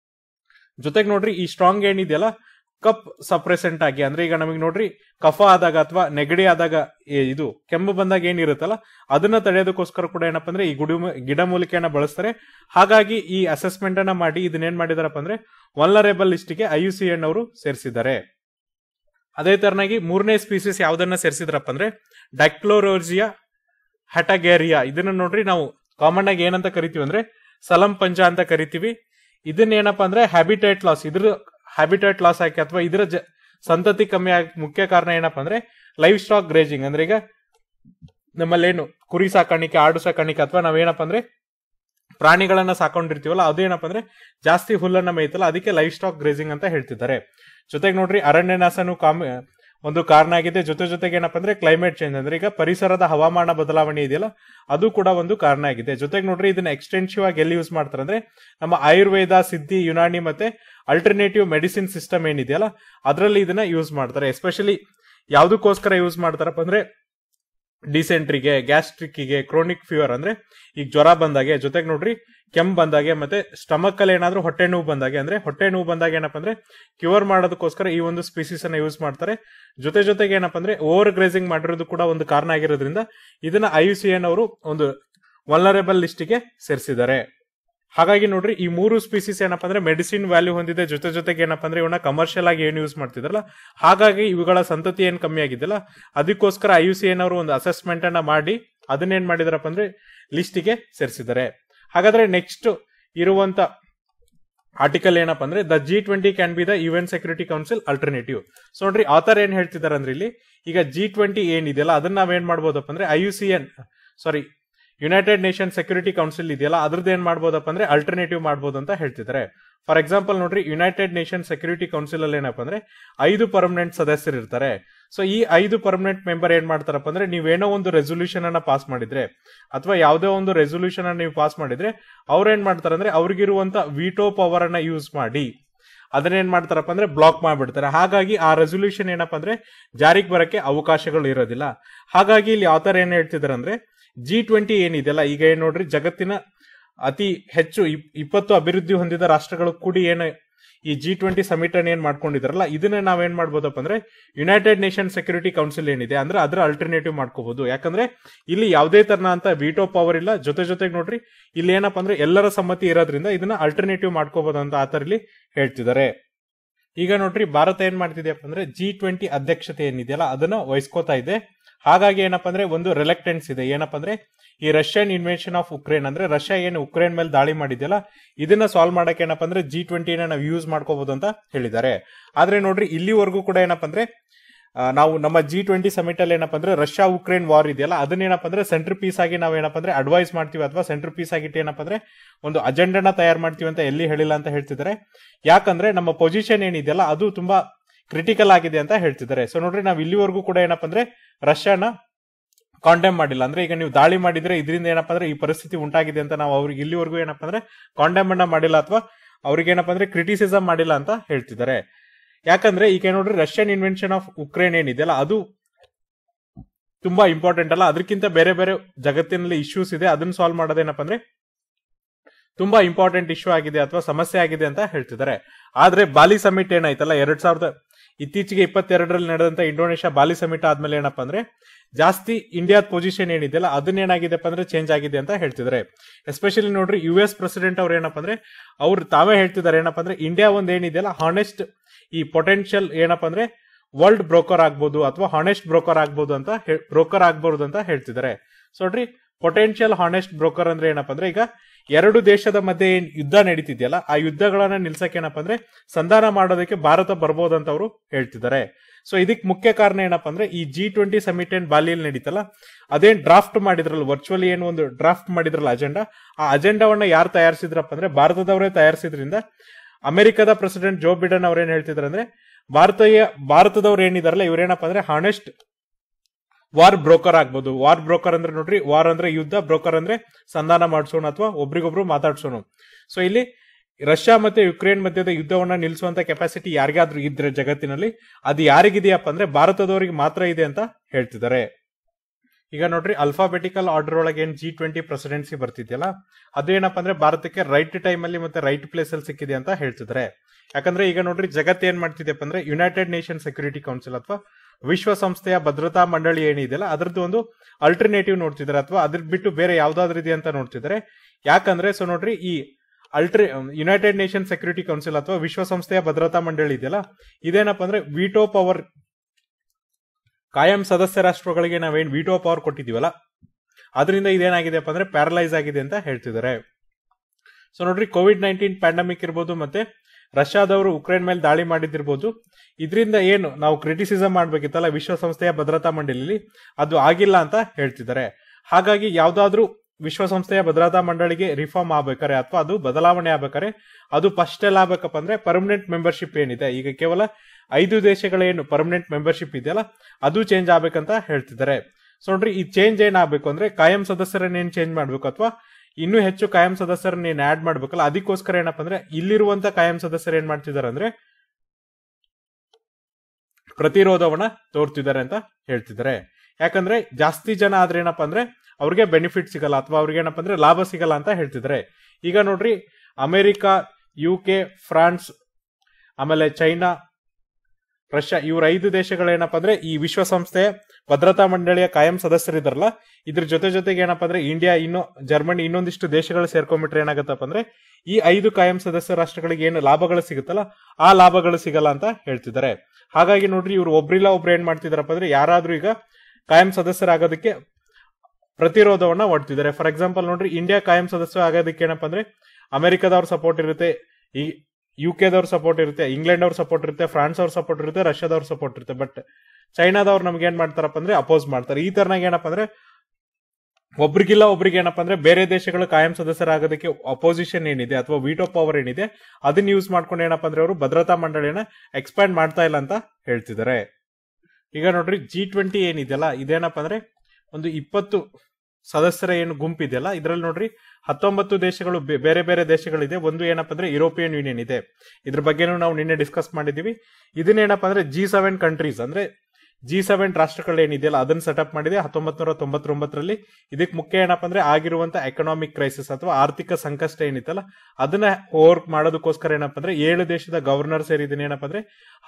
ಜೊತೆಗೆ ನೋಡ್ರಿ ಈ ಸ್ಟ್ರಾಂಗ್ ಏನಿದೆಯಲ್ಲ ಕಪ್ ಸಪ್ರೆಸೆಂಟ್ ಆಗಿ, ಅಂದ್ರೆ ಈಗ ನಮಗೆ ನೋಡ್ರಿ ಕಫ ಆದಾಗ ಅಥವಾ ನೆಗಡಿ ಆದಾಗ ಇದು ಕೆಮ್ಮು ಬಂದಾಗ ಏನಿರುತ್ತಲ್ಲ ಅದನ್ನ ತಡೆಯೋದಕ್ಕೋಸ್ಕರ ಕೂಡ ಏನಪ್ಪಾ ಅಂದ್ರೆ ಈ ಗಿಡಮೂಲಿಕೆಯನ್ನ ಬಳಸ್ತಾರೆ. ಹಾಗಾಗಿ ಈ ಅಸೆಸ್ಮೆಂಟ್ ಅನ್ನ ಮಾಡಿ ಇದನ್ನೇನ್ ಮಾಡಿದಾರಪ್ಪ ಅಂದ್ರೆ ವಲ್ನರೇಬಲ್ ಲಿಸ್ಟ್ಗೆ IUCN ಅವರು ಸೇರಿಸಿದ್ದಾರೆ. ಅದೇ ತರನಾಗಿ 3ನೇ ಸ್ಪೀಸೀಸ್ ಯಾವ್ದನ್ನ ಸೇರಿಸಿದ್ರಪ್ಪ ಅಂದ್ರೆ ಡೈಕ್ಲೋರೋಜಿಯಾ ಹಟಗೇರಿಯಾ. ಇದನ್ನ ನೋಡ್ರಿ ನಾವು ಕಾಮನ್ ಆಗಿ ಏನಂತ ಕರಿತೀವಿ ಅಂದ್ರೆ ಸಲಂ ಪಂಜ ಅಂತ ಕರಿತೀವಿ. ಇದನ್ನ ಏನಪ್ಪಾ ಅಂದ್ರೆ ಹ್ಯಾಬಿಟೇಟ್ ಲಾಸ್, ಇದ್ರ ಹ್ಯಾಬಿಟೇಟ್ ಲಾಸ್ ಆಗಿ ಅಥವಾ ಇದರ ಸಂತತಿ ಕಮ್ಮಿ ಆಗಿ ಮುಖ್ಯ ಕಾರಣ ಏನಪ್ಪಾ ಅಂದ್ರೆ ಲೈವ್ ಸ್ಟಾಕ್ ಗ್ರೇಜಿಂಗ್. ಅಂದ್ರೆ ಈಗ ನಮ್ಮಲ್ಲೇನು ಕುರಿ ಸಾಕಾಣಿಕೆ, ಆಡು ಸಾಕಾಣಿಕೆ ಅಥವಾ ನಾವೇನಪ್ಪ ಅಂದ್ರೆ ಪ್ರಾಣಿಗಳನ್ನ ಸಾಕೊಂಡಿರ್ತೀವಲ್ಲ ಅದೇನಪ್ಪ ಅಂದ್ರೆ ಜಾಸ್ತಿ ಹುಲ್ಲನ್ನ ಮೇಯ್ತಲ್ಲ, ಅದಕ್ಕೆ ಲೈವ್ ಸ್ಟಾಕ್ ಗ್ರೇಜಿಂಗ್ ಅಂತ ಹೇಳ್ತಿದ್ದಾರೆ. ಜೊತೆಗೆ ನೋಡ್ರಿ ಅರಣ್ಯನಾಶನೂ ಒಂದು ಕಾರಣ ಆಗಿದೆ. ಜೊತೆಗೆ ಏನಪ್ಪಾ ಅಂದ್ರೆ ಕ್ಲೈಮೇಟ್ ಚೇಂಜ್, ಅಂದ್ರೆ ಈಗ ಪರಿಸರದ ಹವಾಮಾನ ಬದಲಾವಣೆ ಇದೆಯಲ್ಲ ಅದು ಕೂಡ ಒಂದು ಕಾರಣ ಆಗಿದೆ. ಜೊತೆಗೆ ನೋಡ್ರಿ ಇದನ್ನ ಎಕ್ಸ್ಟೆನ್ಸಿವ್ ಆಗಿ ಎಲ್ಲಿ ಯೂಸ್ ಮಾಡ್ತಾರೆ ಅಂದ್ರೆ ನಮ್ಮ ಆಯುರ್ವೇದ, ಸಿದ್ಧಿ, ಯುನಾನಿ ಮತ್ತೆ ಅಲ್ಟರ್ನೇಟಿವ್ ಮೆಡಿಸಿನ್ ಸಿಸ್ಟಮ್ ಏನಿದೆಯಲ್ಲ ಅದರಲ್ಲಿ ಇದನ್ನ ಯೂಸ್ ಮಾಡ್ತಾರೆ. ಎಸ್ಪೆಷಲಿ ಯಾವ್ದಕ್ಕೋಸ್ಕರ ಯೂಸ್ ಮಾಡ್ತಾರಪ್ಪ ಅಂದ್ರೆ ಡಿಸೆಂಟ್ರಿಗೆ, ಗ್ಯಾಸ್ಟ್ರಿಕ್ಗೆ, ಕ್ರೋನಿಕ್ ಫೀವರ್ ಅಂದ್ರೆ ಈಗ ಜ್ವರ ಬಂದಾಗೆ, ಜೊತೆಗೆ ನೋಡ್ರಿ ಕೆಮ್ಮು ಬಂದಾಗೆ, ಮತ್ತೆ ಸ್ಟಮಕ್ ಅಲ್ಲಿ ಏನಾದ್ರೂ ಹೊಟ್ಟೆ ನೋವು ಬಂದಾಗೆ, ಅಂದ್ರೆ ಹೊಟ್ಟೆ ನೋವು ಬಂದಾಗ ಏನಪ್ಪಾ ಅಂದ್ರೆ ಕ್ಯೂರ್ ಮಾಡೋದಕ್ಕೋಸ್ಕರ ಈ ಒಂದು ಸ್ಪೀಸೀಸ್ ಅನ್ನ ಯೂಸ್ ಮಾಡ್ತಾರೆ. ಜೊತೆಗೆ ಏನಪ್ಪಾ ಅಂದ್ರೆ ಓವರ್ ಗ್ರೇಸಿಂಗ್ ಮಾಡಿರೋದು ಕೂಡ ಒಂದು ಕಾರಣ ಆಗಿರೋದ್ರಿಂದ ಇದನ್ನ IUCN ಅವರು ಒಂದು ವಲ್ನರೇಬಲ್ ಲಿಸ್ಟ್ಗೆ ಸೇರಿಸಿದ್ದಾರೆ. ಹಾಗಾಗಿ ನೋಡ್ರಿ ಈ 3 ಸ್ಪೀಸೀಸ್ ಏನಪ್ಪಾ ಅಂದ್ರೆ ಮೆಡಿಸಿನ್ ವ್ಯಾಲ್ಯೂ ಹೊಂದಿದೆ. ಜೊತೆಗೆ ಏನಪ್ಪಾ ಅಂದ್ರೆ ಇವನ್ನ ಕಮರ್ಷಿಯಲ್ ಆಗಿ ಏನು ಯೂಸ್ ಮಾಡ್ತಿದ್ರಲ್ಲ ಹಾಗಾಗಿ ಇವುಗಳ ಸಂತತಿ ಏನ್ ಕಮ್ಮಿ ಆಗಿದ್ದಲ್ಲ ಅದಕ್ಕೋಸ್ಕರ IUCN ಅವರು ಒಂದು ಅಸೆಸ್ಮೆಂಟ್ ಅನ್ನ ಮಾಡಿ ಅದನ್ನೇನ್ ಮಾಡಿದಾರಪ್ಪ ಅಂದ್ರೆ ಲಿಸ್ಟಿಗೆ ಸೇರಿಸಿದ್ದಾರೆ. ಹಾಗಾದ್ರೆ ನೆಕ್ಸ್ಟ್ ಇರುವಂತ ಆರ್ಟಿಕಲ್ ಏನಪ್ಪಾ ಅಂದ್ರೆ the G20 can be the UN Security Council alternative. So ನೋಡ್ರಿ ಆಥರ್ ಏನ್ ಹೇಳ್ತಿದಾರೆ ಅಂದ್ರೆ ಇಲ್ಲಿ ಈಗ G20 ಏನಿದೆಯಲ್ಲ ಅದನ್ನ ನಾವೇನ್ ಮಾಡ್ಬೋದಪ್ಪ ಅಂದ್ರೆ ಯುನೈಟೆಡ್ ನೇಷನ್ ಸೆಕ್ಯೂರಿಟಿ ಕೌನ್ಸಿಲ್ ಇದೆಯಲ್ಲ ಅದ್ರದ್ದು ಏನ್ ಮಾಡ್ಬೋದಪ್ಪ ಅಂದ್ರೆ ಅಲ್ಟರ್ನೇಟಿವ್ ಮಾಡ್ಬೋದು ಅಂತ ಹೇಳ್ತಿದ್ದಾರೆ. ಫಾರ್ ಎಕ್ಸಾಂಪಲ್ ನೋಡ್ರಿ ಯುನೈಟೆಡ್ ನೇಷನ್ ಸೆಕ್ಯೂರಿಟಿ ಕೌನ್ಸಿಲ್ ಅಲ್ಲಿ ಏನಪ್ಪಾ ಅಂದ್ರೆ 5 ಪರ್ಮನೆಂಟ್ ಸದಸ್ಯರು ಇರ್ತಾರೆ. ಸೊ ಈ 5 ಪರ್ಮನೆಂಟ್ ಮೆಂಬರ್ ಏನ್ ಮಾಡ್ತಾರಪ್ಪ ಅಂದ್ರೆ ನೀವೇನೋ ಒಂದು ರೆಸೊಲ್ಯೂಷನ್ ಅನ್ನ ಪಾಸ್ ಮಾಡಿದ್ರೆ ಅಥವಾ ಯಾವುದೇ ಒಂದು ರೆಸೊಲ್ಯೂಷನ್ ಅನ್ನ ನೀವು ಪಾಸ್ ಮಾಡಿದ್ರೆ ಅವ್ರೇನ್ ಮಾಡ್ತಾರೆ ಅಂದ್ರೆ ಅವ್ರಿಗಿರುವಂತ ವಿಟೋ ಪವರ್ ಅನ್ನ ಯೂಸ್ ಮಾಡಿ ಅದನ್ನೇನ್ ಮಾಡ್ತಾರಪ್ಪ ಅಂದ್ರೆ ಬ್ಲಾಕ್ ಮಾಡ್ಬಿಡ್ತಾರೆ. ಹಾಗಾಗಿ ಆ ರೆಸೊಲ್ಯೂಷನ್ ಏನಪ್ಪಾ ಅಂದ್ರೆ ಜಾರಿಗೆ ಬರಕ್ಕೆ ಅವಕಾಶಗಳು ಇರೋದಿಲ್ಲ. ಹಾಗಾಗಿ ಇಲ್ಲಿ ಆಥರ್ ಏನ್ ಹೇಳ್ತಿದಾರೆ ಅಂದ್ರೆ G20 ಏನಿದೆಯಲ್ಲ ಈಗ ಏನ್ ನೋಡ್ರಿ ಜಗತ್ತಿನ ಅತಿ ಹೆಚ್ಚು 20 ಅಭಿವೃದ್ಧಿ ಹೊಂದಿದ ರಾಷ್ಟ್ರಗಳು ಕೂಡಿ ಏನು ಈ G20 ಸಮಿಟ್ ಅನ್ನ ಏನ್ ಮಾಡ್ಕೊಂಡಿದಾರಲ್ಲ ಇದನ್ನ ನಾವೇನ್ ಮಾಡ್ಬೋದಪ್ಪ ಅಂದ್ರೆ ಯುನೈಟೆಡ್ ನೇಷನ್ ಸೆಕ್ಯೂರಿಟಿ ಕೌನ್ಸಿಲ್ ಏನಿದೆ ಅಂದ್ರೆ ಅದರ ಅಲ್ಟರ್ನೇಟಿವ್ ಮಾಡ್ಕೋಬಹುದು. ಯಾಕಂದ್ರೆ ಇಲ್ಲಿ ಯಾವುದೇ ತರನ ಅಂತ ವಿಟೋ ಪವರ್ ಇಲ್ಲ. ಜೊತೆಗೆ ನೋಡ್ರಿ ಇಲ್ಲಿ ಏನಪ್ಪಾ ಅಂದ್ರೆ ಎಲ್ಲರ ಸಮ್ಮತಿ ಇರೋದ್ರಿಂದ ಇದನ್ನ ಅಲ್ಟರ್ನೇಟಿವ್ ಮಾಡ್ಕೋಬಹುದು ಅಂತ ಆತರ ಇಲ್ಲಿ ಹೇಳ್ತಿದ್ದಾರೆ. ಈಗ ನೋಡ್ರಿ ಭಾರತ ಏನ್ ಮಾಡ್ತಿದ್ಯಪ್ಪ ಅಂದ್ರೆ G20 ಅಧ್ಯಕ್ಷತೆ ಏನಿದೆಯಲ್ಲ ಅದನ್ನ ವಹಿಸ್ಕೋತಾ ಇದೆ. ಹಾಗಾಗಿ ಏನಪ್ಪಾ ಅಂದ್ರೆ ಒಂದು ರಿಲೆಕ್ಟೆನ್ಸ್ ಇದೆ. ಏನಪ್ಪಾ ಅಂದ್ರೆ ಈ ರಷ್ಯನ್ ಇನ್ವೇಷನ್ ಆಫ್ ಉಕ್ರೇನ್ ಅಂದ್ರೆ ರಷ್ಯಾ ಏನು ಉಕ್ರೇನ್ ಮೇಲೆ ದಾಳಿ ಮಾಡಿದೆಯಲ್ಲ ಇದನ್ನ ಸಾಲ್ವ್ ಮಾಡಕ್ಕೆ ಏನಪ್ಪಾ ಅಂದ್ರೆ G20 ನಾವು ಯೂಸ್ ಮಾಡ್ಕೋಬಹುದು ಅಂತ ಹೇಳಿದ್ದಾರೆ. ಆದ್ರೆ ನೋಡ್ರಿ ಇಲ್ಲಿವರೆಗೂ ಕೂಡ ಏನಪ್ಪಾ ಅಂದ್ರೆ ನಾವು ನಮ್ಮ G20 ಸಮಿಟ್ ಅಲ್ಲಿ ಏನಪ್ಪಾ ಅಂದ್ರೆ ರಷ್ಯಾ ಉಕ್ರೇನ್ ವಾರ್ ಇದೆಯಲ್ಲ ಅದನ್ನೇನಪ್ಪ ಅಂದ್ರೆ ಸೆಂಟರ್ ಪೀಸ್ ಆಗಿ ನಾವ್ ಏನಪ್ಪಾ ಅಂದ್ರೆ ಅಡ್ವೈಸ್ ಮಾಡ್ತೀವಿ ಅಥವಾ ಸೆಂಟರ್ ಪೀಸ್ ಆಗಿಟ್ಟು ಏನಪ್ಪಾ ಅಂದ್ರೆ ಒಂದು ಅಜೆಂಡಾನ ತಯಾರು ಮಾಡ್ತೀವಿ ಅಂತ ಎಲ್ಲಿ ಹೇಳಿಲ್ಲ ಅಂತ ಹೇಳ್ತಿದ್ದಾರೆ. ಯಾಕಂದ್ರೆ ನಮ್ಮ ಪೊಸಿಷನ್ ಏನಿದೆಯಲ್ಲ ಅದು ತುಂಬಾ ಕ್ರಿಟಿಕಲ್ ಆಗಿದೆ ಅಂತ ಹೇಳ್ತಿದ್ದಾರೆ. ಸೊ ನೋಡ್ರಿ ನಾವ್ ಇಲ್ಲಿವರೆಗೂ ಕೂಡ ಏನಪ್ಪಾ ಅಂದ್ರೆ ರಷ್ಯಾನ ಕಾಂಡೆಮ್ ಮಾಡಿಲ್ಲ. ಅಂದ್ರೆ ಈಗ ನೀವು ದಾಳಿ ಮಾಡಿದ್ರೆ ಇದರಿಂದ ಏನಪ್ಪಾ ಅಂದ್ರೆ ಈ ಪರಿಸ್ಥಿತಿ ಉಂಟಾಗಿದೆ ಅಂತ ನಾವು ಅವ್ರಿಗೆ ಇಲ್ಲಿವರೆಗೂ ಏನಪ್ಪಾ ಅಂದ್ರೆ ಕಾಂಡೆಮ್ ಅನ್ನ ಮಾಡಿಲ್ಲ ಅಥವಾ ಅವ್ರಿಗೆ ಏನಪ್ಪಾ ಅಂದ್ರೆ ಕ್ರಿಟಿಸಿಸಮ್ ಮಾಡಿಲ್ಲ ಅಂತ ಹೇಳ್ತಿದ್ದಾರೆ. ಯಾಕಂದ್ರೆ ಈಗ ನೋಡ್ರಿ ರಷ್ಯನ್ ಇನ್ವೆನ್ಷನ್ ಆಫ್ ಉಕ್ರೇನ್ ಏನಿದೆಯಲ್ಲ ಅದು ತುಂಬಾ ಇಂಪಾರ್ಟೆಂಟ್ ಅಲ್ಲ, ಅದಕ್ಕಿಂತ ಬೇರೆ ಬೇರೆ ಜಗತ್ತಿನಲ್ಲಿ ಇಶ್ಯೂಸ್ ಇದೆ, ಅದನ್ನ ಸಾಲ್ವ್ ಮಾಡೋದೇನಪ್ಪ ಅಂದ್ರೆ ತುಂಬಾ ಇಂಪಾರ್ಟೆಂಟ್ ಇಶ್ಯೂ ಆಗಿದೆ ಅಥವಾ ಸಮಸ್ಯೆ ಆಗಿದೆ ಅಂತ ಹೇಳ್ತಿದ್ದಾರೆ. ಆದ್ರೆ ಬಾಲಿ ಸಮಿಟ್ ಏನಾಯ್ತಲ್ಲ ಇತ್ತೀಚೆಗೆ 22ರಲ್ಲಿ ನಡೆದಂತ ಇಂಡೋನೇಷ್ಯಾ ಬಾಲಿ ಸಮಿಟ್ ಆದ್ಮೇಲೆ ಏನಪ್ಪಾ ಅಂದ್ರೆ ಜಾಸ್ತಿ ಇಂಡಿಯಾದ ಪೊಸಿಷನ್ ಏನಿದೆಯಲ್ಲ ಅದನ್ನೇನಾಗಿದೆಪ್ಪ ಅಂದ್ರೆ ಚೇಂಜ್ ಆಗಿದೆ ಅಂತ ಹೇಳ್ತಿದ್ದಾರೆ. ಎಸ್ಪೆಷಲಿ ನೋಡ್ರಿ US ಪ್ರೆಸಿಡೆಂಟ್ ಅವ್ರು ಏನಪ್ಪಾ ಅಂದ್ರೆ ಅವ್ರು ತಾವೇ ಹೇಳ್ತಿದ್ದಾರೆ ಏನಪ್ಪಾ ಅಂದ್ರೆ ಇಂಡಿಯಾ ಒಂದ್ ಏನಿದೆಯಲ್ಲ ಹಾನೆಸ್ಟ್ ಈ ಪೊಟೆನ್ಶಿಯಲ್ ಏನಪ್ಪಾ ಅಂದ್ರೆ ವರ್ಲ್ಡ್ ಬ್ರೋಕರ್ ಆಗ್ಬೋದು ಅಥವಾ ಹಾನೆಸ್ಟ್ ಬ್ರೋಕರ್ ಆಗ್ಬೋದು ಅಂತ ಹೇಳ್ತಿದ್ದಾರೆ. ಸೊ ನೋಡ್ರಿ ಪೊಟೆನ್ಶಿಯಲ್ ಹಾನೆಸ್ಟ್ ಬ್ರೋಕರ್ ಅಂದ್ರೆ ಏನಪ್ಪಾ ಅಂದ್ರೆ ಈಗ ಎರಡು ದೇಶದ ಮಧ್ಯೆ ಏನ್ ಯುದ್ಧ ನಡೀತಿದೆಯಲ್ಲ ಆ ಯುದ್ಧಗಳನ್ನ ನಿಲ್ಸಕ್ಕೆ ಏನಪ್ಪಾ ಅಂದ್ರೆ ಸಂಧಾನ ಮಾಡೋದಕ್ಕೆ ಭಾರತ ಬರ್ಬೋದಂತ ಅವರು ಹೇಳ್ತಿದ್ದಾರೆ. ಸೊ ಇದಕ್ ಮುಖ್ಯ ಕಾರಣ ಏನಪ್ಪಾ ಅಂದ್ರೆ ಈ G20 ಸಮಿಟ್ ಏನ್ ಬಾಲಿಯಲ್ಲಿ ನಡೀತಲ್ಲ ಅದೇನ್ ಡ್ರಾಫ್ಟ್ ಮಾಡಿದ್ರಲ್ಲ ವರ್ಚುವಲಿ ಏನು ಒಂದು ಡ್ರಾಫ್ಟ್ ಮಾಡಿದ್ರಲ್ಲ ಆ ಅಜೆಂಡಾವನ್ನ ಯಾರು ತಯಾರಿಸಿದ್ರಪ್ಪ ಅಂದ್ರೆ ಭಾರತದವರೇ ತಯಾರಿಸಿದ್ರಿಂದ ಅಮೆರಿಕದ ಪ್ರೆಸಿಡೆಂಟ್ ಜೋ ಬಿಡನ್ ಅವ್ರೇನ್ ಹೇಳ್ತಿದ್ರು ಅಂದ್ರೆ ಭಾರತದವ್ರು ಏನಿದಾರಲ್ಲ ಇವ್ರೇನಪ್ಪ ಅಂದ್ರೆ ಹಾನೆಸ್ಟ್ ವಾರ್ ಬ್ರೋಕರ್ ಆಗ್ಬೋದು. ವಾರ್ ಬ್ರೋಕರ್ ಅಂದ್ರೆ ನೋಡ್ರಿ ವಾರ್ ಅಂದ್ರೆ ಯುದ್ಧ, ಬ್ರೋಕರ್ ಅಂದ್ರೆ ಸಂಧಾನ ಮಾಡಿಸೋಣ ಅಥವಾ ಒಬ್ರಿಗೊಬ್ರು ಮಾತಾಡ್ಸೋಣ. ಸೊ ಇಲ್ಲಿ ರಷ್ಯಾ ಮತ್ತೆ ಯುಕ್ರೇನ್ ಮಧ್ಯದ ಯುದ್ಧವನ್ನ ನಿಲ್ಲಿಸುವಂತ ಕೆಪಾಸಿಟಿ ಯಾರಿಗಾದ್ರೂ ಇದ್ರೆ ಜಗತ್ತಿನಲ್ಲಿ ಅದು ಯಾರಿಗಿದೆಯಪ್ಪ ಅಂದ್ರೆ ಭಾರತದವರಿಗೆ ಮಾತ್ರ ಇದೆ ಅಂತ ಹೇಳ್ತಿದ್ದಾರೆ. ಈಗ ನೋಡ್ರಿ, ಅಲ್ಫಾಬೆಟಿಕಲ್ ಆರ್ಡರ್ ಒಳಗೆ ಏನ್ G20 ಪ್ರೆಸಿಡೆನ್ಸಿ ಬರ್ತಿದ್ಯಲ್ಲ, ಅದೇನಪ್ಪ ಅಂದ್ರೆ ಭಾರತಕ್ಕೆ ರೈಟ್ ಟೈಮ್ ಅಲ್ಲಿ ಮತ್ತೆ ರೈಟ್ ಪ್ಲೇಸ್ ಅಲ್ಲಿ ಸಿಕ್ಕಿದೆ ಅಂತ ಹೇಳ್ತಿದ್ದಾರೆ. ಯಾಕಂದ್ರೆ ಈಗ ನೋಡ್ರಿ, ಜಗತ್ತು ಏನ್ ಮಾಡ್ತಿದ್ಯಪ್ಪ ಅಂದ್ರೆ ಯುನೈಟೆಡ್ ನೇಷನ್ ಸೆಕ್ಯೂರಿಟಿ ಕೌನ್ಸಿಲ್ ಅಥವಾ ವಿಶ್ವಸಂಸ್ಥೆಯ ಭದ್ರತಾ ಮಂಡಳಿ ಏನಿದೆಯಲ್ಲ ಅದರದ್ದು ಒಂದು ಅಲ್ಟರ್ನೇಟಿವ್ ನೋಡ್ತಿದ್ದಾರೆ, ಅಥವಾ ಅದ್ರ ಬಿಟ್ಟು ಬೇರೆ ಯಾವ್ದಾದ್ರು ಇದೆ ಅಂತ ನೋಡ್ತಿದ್ದಾರೆ. ಯಾಕಂದ್ರೆ ಸೊ ನೋಡ್ರಿ, ಈ ಯುನೈಟೆಡ್ ನೇಷನ್ ಸೆಕ್ಯೂರಿಟಿ ಕೌನ್ಸಿಲ್ ಅಥವಾ ವಿಶ್ವಸಂಸ್ಥೆಯ ಭದ್ರತಾ ಮಂಡಳಿ ಇದೆಯಲ್ಲ, ಇದೇನಪ್ಪ ಅಂದ್ರೆ ವಿಟೋ ಪವರ್, ಕಾಯಂ ಸದಸ್ಯ ರಾಷ್ಟ್ರಗಳಿಗೆ ನಾವೇನ್ ವಿಟೋ ಪವರ್ ಕೊಟ್ಟಿದೀವಲ್ಲ, ಅದರಿಂದ ಇದೇನಾಗಿದೆಪ್ಪ ಅಂದ್ರೆ ಪ್ಯಾರಲೈಸ್ ಆಗಿದೆ ಅಂತ ಹೇಳ್ತಿದ್ದಾರೆ. ಸೊ ನೋಡ್ರಿ, COVID-19 ಪ್ಯಾಂಡಮಿಕ್ ಇರ್ಬೋದು, ಮತ್ತೆ ರಷ್ಯಾದವರು ಉಕ್ರೇನ್ ಮೇಲೆ ದಾಳಿ ಮಾಡಿದಿರ್ಬೋದು, ಇದರಿಂದ ಏನು ನಾವು ಕ್ರಿಟಿಸಿಸಮ್ ಮಾಡ್ಬೇಕಿತ್ತಲ್ಲ ವಿಶ್ವಸಂಸ್ಥೆಯ ಭದ್ರತಾ ಮಂಡಳಿಯಲ್ಲಿ, ಅದು ಆಗಿಲ್ಲ ಅಂತ ಹೇಳ್ತಿದ್ದಾರೆ. ಹಾಗಾಗಿ ಯಾವ್ದಾದ್ರು ವಿಶ್ವಸಂಸ್ಥೆಯ ಭದ್ರತಾ ಮಂಡಳಿಗೆ ರಿಫಾರ್ಮ್ ಆಗ್ಬೇಕಾರೆ ಅಥವಾ ಅದು ಬದಲಾವಣೆ ಆಗ್ಬೇಕಾರೆ ಅದು ಫಸ್ಟ್ ಎಲ್ಲ ಆಗ್ಬೇಕಪ್ಪ ಅಂದ್ರೆ ಪರ್ಮನೆಂಟ್ ಮೆಂಬರ್ಶಿಪ್ ಏನಿದೆ, ಈಗ ಕೇವಲ 5 ದೇಶಗಳೇನು ಪರ್ಮನೆಂಟ್ ಮೆಂಬರ್ಶಿಪ್ ಇದೆಯಲ್ಲ ಅದು ಚೇಂಜ್ ಆಗ್ಬೇಕಂತ ಹೇಳ್ತಿದ್ದಾರೆ. ಸೊ ನೋಡ್ರಿ, ಈ ಚೇಂಜ್ ಏನಾಗಬೇಕು ಅಂದ್ರೆ ಕಾಯಂ ಸದಸ್ಯರನ್ನೇನು ಚೇಂಜ್ ಮಾಡ್ಬೇಕು ಅಥವಾ ಇನ್ನೂ ಹೆಚ್ಚು ಕಾಯಂ ಸದಸ್ಯರನ್ನ ಏನ್ ಆಡ್ ಮಾಡ್ಬೇಕಲ್ಲ, ಅದಕ್ಕೋಸ್ಕರ ಏನಪ್ಪ ಅಂದ್ರೆ ಇಲ್ಲಿರುವಂತ ಕಾಯಂ ಸದಸ್ಯರು ಏನ್ ಮಾಡ್ತಿದ್ದಾರೆ ಅಂದ್ರೆ ಪ್ರತಿರೋಧವನ್ನ ತೋರ್ತಿದ್ದಾರೆ ಅಂತ ಹೇಳ್ತಿದ್ದಾರೆ. ಯಾಕಂದ್ರೆ ಜಾಸ್ತಿ ಜನ ಆದ್ರೆ ಏನಪ್ಪಾ ಅಂದ್ರೆ ಅವ್ರಿಗೆ ಬೆನಿಫಿಟ್ ಸಿಗಲ್ಲ ಅಥವಾ ಅವ್ರಿಗೆ ಏನಪ್ಪಾ ಅಂದ್ರೆ ಲಾಭ ಸಿಗಲ್ಲ ಅಂತ ಹೇಳ್ತಿದ್ದಾರೆ. ಈಗ ನೋಡ್ರಿ, ಅಮೆರಿಕ, UK, ಫ್ರಾನ್ಸ್, ಆಮೇಲೆ ಚೈನಾ, ರಷ್ಯಾ, ಇವ್ರ 5 ದೇಶಗಳೇನಪ್ಪ ಅಂದ್ರೆ ಈ ವಿಶ್ವಸಂಸ್ಥೆಯ ಭದ್ರತಾ ಮಂಡಳಿಯ ಕಾಯಂ ಸದಸ್ಯರಿದಾರಲ್ಲ, ಇದ್ರ ಜೊತೆಗೆ ಏನಪ್ಪಾ ಅಂದ್ರೆ ಇಂಡಿಯಾ, ಜರ್ಮನಿ, ಇನ್ನೊಂದಿಷ್ಟು ದೇಶಗಳು ಸೇರ್ಕೊಂಡ್ಬಿಟ್ರೆ ಏನಾಗತ್ತಪ್ಪ ಅಂದ್ರೆ ಈ 5 ಕಾಯಂ ಸದಸ್ಯ ರಾಷ್ಟ್ರಗಳಿಗೆ ಏನು ಲಾಭಗಳು ಸಿಗುತ್ತಲ್ಲ ಆ ಲಾಭಗಳು ಸಿಗಲ್ಲ ಅಂತ ಹೇಳ್ತಿದ್ದಾರೆ. ಹಾಗಾಗಿ ನೋಡ್ರಿ, ಇವ್ರು ಒಬ್ರಿಲ್ಲ ಒಬ್ರು ಏನ್ ಮಾಡ್ತಿದಾರಪ್ಪ ಅಂದ್ರೆ ಯಾರಾದ್ರೂ ಈಗ ಕಾಯಂ ಸದಸ್ಯರಾಗೋದಕ್ಕೆ ಪ್ರತಿರೋಧವನ್ನ ಒಡ್ತಿದ್ದಾರೆ. ಫಾರ್ ಎಕ್ಸಾಂಪಲ್ ನೋಡ್ರಿ, ಇಂಡಿಯಾ ಕಾಯಂ ಸದಸ್ಯ ಆಗೋದಕ್ಕೆ ಏನಪ್ಪಾ ಅಂದ್ರೆ ಅಮೆರಿಕದವ್ರ ಸಪೋರ್ಟ್ ಇರುತ್ತೆ, ಈ UK ದವ್ರ ಸಪೋರ್ಟ್ ಇರುತ್ತೆ, ಇಂಗ್ಲೆಂಡ್ ಅವ್ರ ಸಪೋರ್ಟ್ ಇರುತ್ತೆ, ಫ್ರಾನ್ಸ್ ಅವ್ರ ಸಪೋರ್ಟ್ ಇರುತ್ತೆ, ರಷ್ಯಾದವ್ರ ಸಪೋರ್ಟ್ ಇರುತ್ತೆ. ಬಟ್ ಚೈನಾದವ್ರು ನಮ್ಗೆ ಏನ್ ಮಾಡ್ತಾರಪ್ಪ ಅಂದ್ರೆ ಅಪೋಸ್ ಮಾಡ್ತಾರೆ. ಈ ತರನಾಗ ಏನಪ್ಪಾ ಅಂದ್ರೆ ಒಬ್ರಿಗಿಲ್ಲ ಒಬ್ರಿಗೆ ಏನಪ್ಪಾ ಅಂದ್ರೆ ಬೇರೆ ದೇಶಗಳು ಕಾಯಂ ಸದಸ್ಯರಾಗೋದಕ್ಕೆ ಅಪೋಸಿಷನ್ ಏನಿದೆ ಅಥವಾ ವಿಟೋ ಪವರ್ ಏನಿದೆ ಅದನ್ನ ಯೂಸ್ ಮಾಡ್ಕೊಂಡು ಏನಪ್ಪಾ ಅಂದ್ರೆ ಅವರು ಭದ್ರತಾ ಮಂಡಳಿಯನ್ನ ಎಕ್ಸ್ಪ್ಯಾಂಡ್ ಮಾಡ್ತಾ ಇಲ್ಲ ಅಂತ ಹೇಳ್ತಿದ್ದಾರೆ. ಈಗ ನೋಡ್ರಿ, G20 ಏನಿದೆಯಲ್ಲ ಇದೇನಪ್ಪ ಅಂದ್ರೆ ಒಂದು 20 ಸದಸ್ಯರ ಏನು ಗುಂಪಿದೆಯಲ್ಲ, ಇದ್ರಲ್ಲಿ ನೋಡ್ರಿ 19 ದೇಶಗಳು ಬೇರೆ ಬೇರೆ ದೇಶಗಳಿದೆ. ಒಂದು ಏನಪ್ಪಾ ಅಂದ್ರೆ ಯುರೋಪಿಯನ್ ಯೂನಿಯನ್ ಇದೆ, ಇದ್ರ ಬಗ್ಗೆನೂ ನಾವು ನಿನ್ನೆ ಡಿಸ್ಕಸ್ ಮಾಡಿದೀವಿ. ಇದನ್ನೇನಪ್ಪಾ ಅಂದ್ರೆ G7 ಕಂಟ್ರೀಸ್ ಅಂದ್ರೆ G7 ರಾಷ್ಟ್ರಗಳು ಏನಿದೆಯಲ್ಲ ಅದನ್ನ ಸೆಟಪ್ ಮಾಡಿದೆ 1999ರಲ್ಲಿ. ಇದಕ್ಕೆ ಮುಖ್ಯ ಏನಪ್ಪಾ ಅಂದ್ರೆ ಆಗಿರುವಂತ ಎಕನಾಮಿಕ್ ಕ್ರೈಸಿಸ್ ಅಥವಾ ಆರ್ಥಿಕ ಸಂಕಷ್ಟ ಏನಿತ್ತಲ್ಲ ಅದನ್ನ ಓವರ್ ಮಾಡೋದಕ್ಕೋಸ್ಕರ ಏನಪ್ಪಾ ಅಂದ್ರೆ 7 ದೇಶದ ಗವರ್ನರ್ ಸೇರಿ ಇದನ್ನ ಏನಪ್ಪಾ ಅಂದ್ರೆ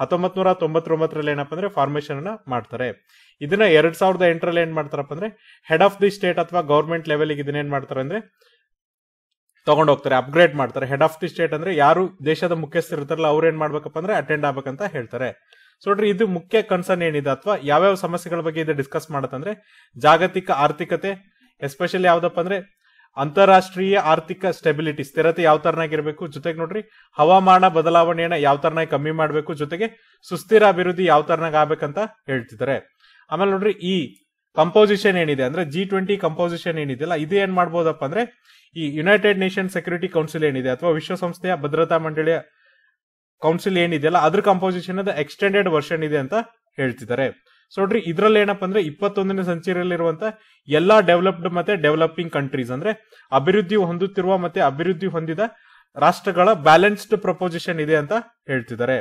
1999ರಲ್ಲಿ ಏನಪ್ಪಾ ಅಂದ್ರೆ ಫಾರ್ಮೇಶನ್ ಅನ್ನ ಮಾಡ್ತಾರೆ. ಇದನ್ನ 2008ರಲ್ಲಿ ಏನ್ ಮಾಡ್ತಾರಪ್ಪ ಅಂದ್ರೆ ಹೆಡ್ ಆಫ್ ದಿ ಸ್ಟೇಟ್ ಅಥವಾ ಗವರ್ಮೆಂಟ್ ಲೆವೆಲ್ ಇದನ್ನ ಏನ್ ಮಾಡ್ತಾರೆ ಅಂದ್ರೆ ತಗೊಂಡೋಗ್ತಾರೆ, ಅಪ್ಗ್ರೇಡ್ ಮಾಡ್ತಾರೆ. ಹೆಡ್ ಆಫ್ ದಿ ಸ್ಟೇಟ್ ಅಂದ್ರೆ ಯಾರು ದೇಶದ ಮುಖ್ಯಸ್ಥರು ಇರ್ತಾರಲ್ಲ ಅವ್ರು ಏನ್ ಮಾಡ್ಬೇಕಪ್ಪ ಅಂದ್ರೆ ಅಟೆಂಡ್ ಆಗ್ಬೇಕಂತ ಹೇಳ್ತಾರೆ. ಸೊ ನೋಡ್ರಿ, ಇದು ಮುಖ್ಯ ಕನ್ಸರ್ನ್ ಏನಿದೆ ಅಥವಾ ಯಾವ್ಯಾವ ಸಮಸ್ಯೆಗಳ ಬಗ್ಗೆ ಇದು ಡಿಸ್ಕಸ್ ಮಾಡತ್ತಂದ್ರೆ ಜಾಗತಿಕ ಆರ್ಥಿಕತೆ, ಎಸ್ಪೆಷಲಿ ಯಾವ್ದಪ್ಪ ಅಂದ್ರೆ ಅಂತಾರಾಷ್ಟ್ರೀಯ ಆರ್ಥಿಕ ಸ್ಟೆಬಿಲಿಟಿ, ಸ್ಥಿರತೆ ಯಾವ ತರನಾಗಿರ್ಬೇಕು, ಜೊತೆಗೆ ನೋಡ್ರಿ ಹವಾಮಾನ ಬದಲಾವಣೆಯನ್ನ ಯಾವ ತರನಾಗಿ ಕಮ್ಮಿ ಮಾಡ್ಬೇಕು, ಜೊತೆಗೆ ಸುಸ್ಥಿರ ಅಭಿವೃದ್ಧಿ ಯಾವ ತರನಾಗ ಆಗ್ಬೇಕಂತ ಹೇಳ್ತಿದ್ದಾರೆ. ಆಮೇಲೆ ನೋಡ್ರಿ, ಈ ಕಂಪೋಸಿಷನ್ ಏನಿದೆ ಅಂದ್ರೆ G20 ಕಂಪೋಸಿಷನ್ ಏನಿದೆಯಲ್ಲ ಇದು ಏನ್ ಮಾಡ್ಬೋದಪ್ಪ ಅಂದ್ರೆ ಈ ಯುನೈಟೆಡ್ ನೇಷನ್ ಸೆಕ್ಯೂರಿಟಿ ಕೌನ್ಸಿಲ್ ಏನಿದೆ ಅಥವಾ ವಿಶ್ವಸಂಸ್ಥೆಯ ಭದ್ರತಾ ಮಂಡಳಿಯ ಕೌನ್ಸಿಲ್ ಏನಿದೆಯಲ್ಲ ಅದ್ರ ಕಂಪೋಸಿಷನ್ ಅದ ಎಕ್ಸ್ಟೆಂಡೆಡ್ ವರ್ಷನ್ ಇದೆ ಅಂತ ಹೇಳ್ತಿದ್ದಾರೆ. ಸೊ ನೋಡ್ರಿ, ಇದ್ರಲ್ಲಿ ಏನಪ್ಪಾ ಅಂದ್ರೆ 21ನೇ ಸೆಂಚುರಿಯಲ್ಲಿರುವಂತ ಎಲ್ಲಾ ಡೆವಲಪ್ಡ್ ಮತ್ತೆ ಡೆವಲಪಿಂಗ್ ಕಂಟ್ರೀಸ್ ಅಂದ್ರೆ ಅಭಿವೃದ್ಧಿ ಹೊಂದುತ್ತಿರುವ ಮತ್ತೆ ಅಭಿವೃದ್ಧಿ ಹೊಂದಿದ ರಾಷ್ಟ್ರಗಳ ಬ್ಯಾಲೆನ್ಸ್ಡ್ ಪ್ರಪೋಸಿಷನ್ ಇದೆ ಅಂತ ಹೇಳ್ತಿದ್ದಾರೆ.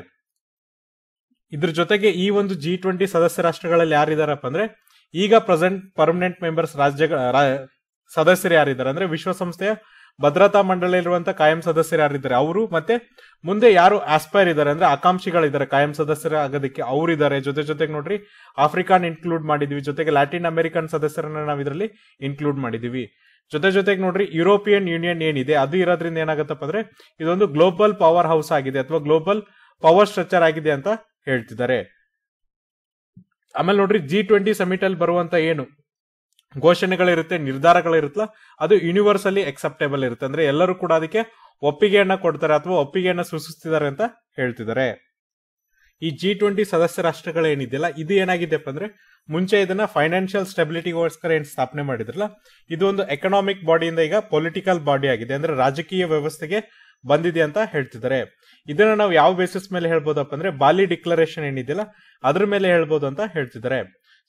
ಇದ್ರ ಜೊತೆಗೆ ಈ ಒಂದು G20 ಸದಸ್ಯ ರಾಷ್ಟ್ರಗಳಲ್ಲಿ ಯಾರಿದಾರಪ್ಪ ಅಂದ್ರೆ ಈಗ ಪ್ರೆಸೆಂಟ್ ಪರ್ಮನೆಂಟ್ ಮೆಂಬರ್ಸ್ ಸದಸ್ಯರು ಯಾರಿದ್ದಾರೆ ಅಂದ್ರೆ ವಿಶ್ವಸಂಸ್ಥೆಯ ಭದ್ರತಾ ಮಂಡಳಿಯಲ್ಲಿರುವಂತ ಕಾಯಂ ಸದಸ್ಯರು ಯಾರಿದ್ದಾರೆ ಅವರು, ಮತ್ತೆ ಮುಂದೆ ಯಾರು ಆಸ್ಪೈರ್ ಇದಾರೆ ಅಂದ್ರೆ ಆಕಾಂಕ್ಷಿಗಳಿದ್ದಾರೆ ಕಾಯಂ ಸದಸ್ಯರ ಆಗೋದಕ್ಕೆ ಅವ್ರು ಇದಾರೆ. ಜೊತೆಗೆ ನೋಡ್ರಿ ಆಫ್ರಿಕಾನ್ ಇನ್ಕ್ಲೂಡ್ ಮಾಡಿದೀವಿ, ಜೊತೆಗೆ ಲ್ಯಾಟಿನ್ ಅಮೆರಿಕನ್ ಸದಸ್ಯರನ್ನ ನಾವು ಇದರಲ್ಲಿ ಇನ್ಕ್ಲೂಡ್ ಮಾಡಿದೀವಿ. ಜೊತೆಗೆ ನೋಡ್ರಿ ಯುರೋಪಿಯನ್ ಯೂನಿಯನ್ ಏನಿದೆ ಅದು ಇರೋದ್ರಿಂದ ಏನಾಗತ್ತಪ್ಪ ಅಂದ್ರೆ ಇದೊಂದು ಗ್ಲೋಬಲ್ ಪವರ್ ಹೌಸ್ ಆಗಿದೆ ಅಥವಾ ಗ್ಲೋಬಲ್ ಪವರ್ ಸ್ಟ್ರಕ್ಚರ್ ಆಗಿದೆ ಅಂತ ಹೇಳ್ತಿದ್ದಾರೆ. ಆಮೇಲೆ ನೋಡ್ರಿ, G20 ಸಮಿಟ್ ಅಲ್ಲಿ ಬರುವಂತ ಏನು ಘೋಷಣೆಗಳಿರುತ್ತೆ, ನಿರ್ಧಾರಗಳಿರುತ್ತಲ್ಲ ಅದು ಯೂನಿವರ್ಸಲಿ ಅಕ್ಸೆಪ್ಟೇಬಲ್ ಇರುತ್ತೆ. ಅಂದ್ರೆ ಎಲ್ಲರೂ ಕೂಡ ಅದಕ್ಕೆ ಒಪ್ಪಿಗೆಯನ್ನ ಕೊಡ್ತಾರೆ ಅಥವಾ ಒಪ್ಪಿಗೆಯನ್ನ ಸೂಚಿಸ್ತಿದ್ದಾರೆ ಅಂತ ಹೇಳ್ತಿದ್ದಾರೆ. ಈ G20 ಸದಸ್ಯ ರಾಷ್ಟ್ರಗಳೇನಿದೆಯಲ್ಲ ಇದು ಏನಾಗಿದೆಪ್ಪ ಅಂದ್ರೆ ಮುಂಚೆ ಇದನ್ನ ಫೈನಾನ್ಷಿಯಲ್ ಸ್ಟೆಬಿಲಿಟಿಗೋಸ್ಕರ ಏನ್ ಸ್ಥಾಪನೆ ಮಾಡಿದ್ರಲ್ಲ ಇದು ಒಂದು ಎಕನಾಮಿಕ್ ಬಾಡಿಯಿಂದ ಈಗ ಪೊಲಿಟಿಕಲ್ ಬಾಡಿ ಆಗಿದೆ, ಅಂದ್ರೆ ರಾಜಕೀಯ ವ್ಯವಸ್ಥೆಗೆ ಬಂದಿದೆ ಅಂತ ಹೇಳ್ತಿದ್ದಾರೆ. ಇದನ್ನ ನಾವು ಯಾವ ಬೇಸಿಸ್ ಮೇಲೆ ಹೇಳ್ಬೋದಪ್ಪ ಅಂದ್ರೆ ಬಾಲಿ ಡಿಕ್ಲರೇಷನ್ ಏನಿದೆಯಲ್ಲ ಅದ್ರ ಮೇಲೆ ಹೇಳ್ಬೋದು ಅಂತ ಹೇಳ್ತಿದ್ದಾರೆ.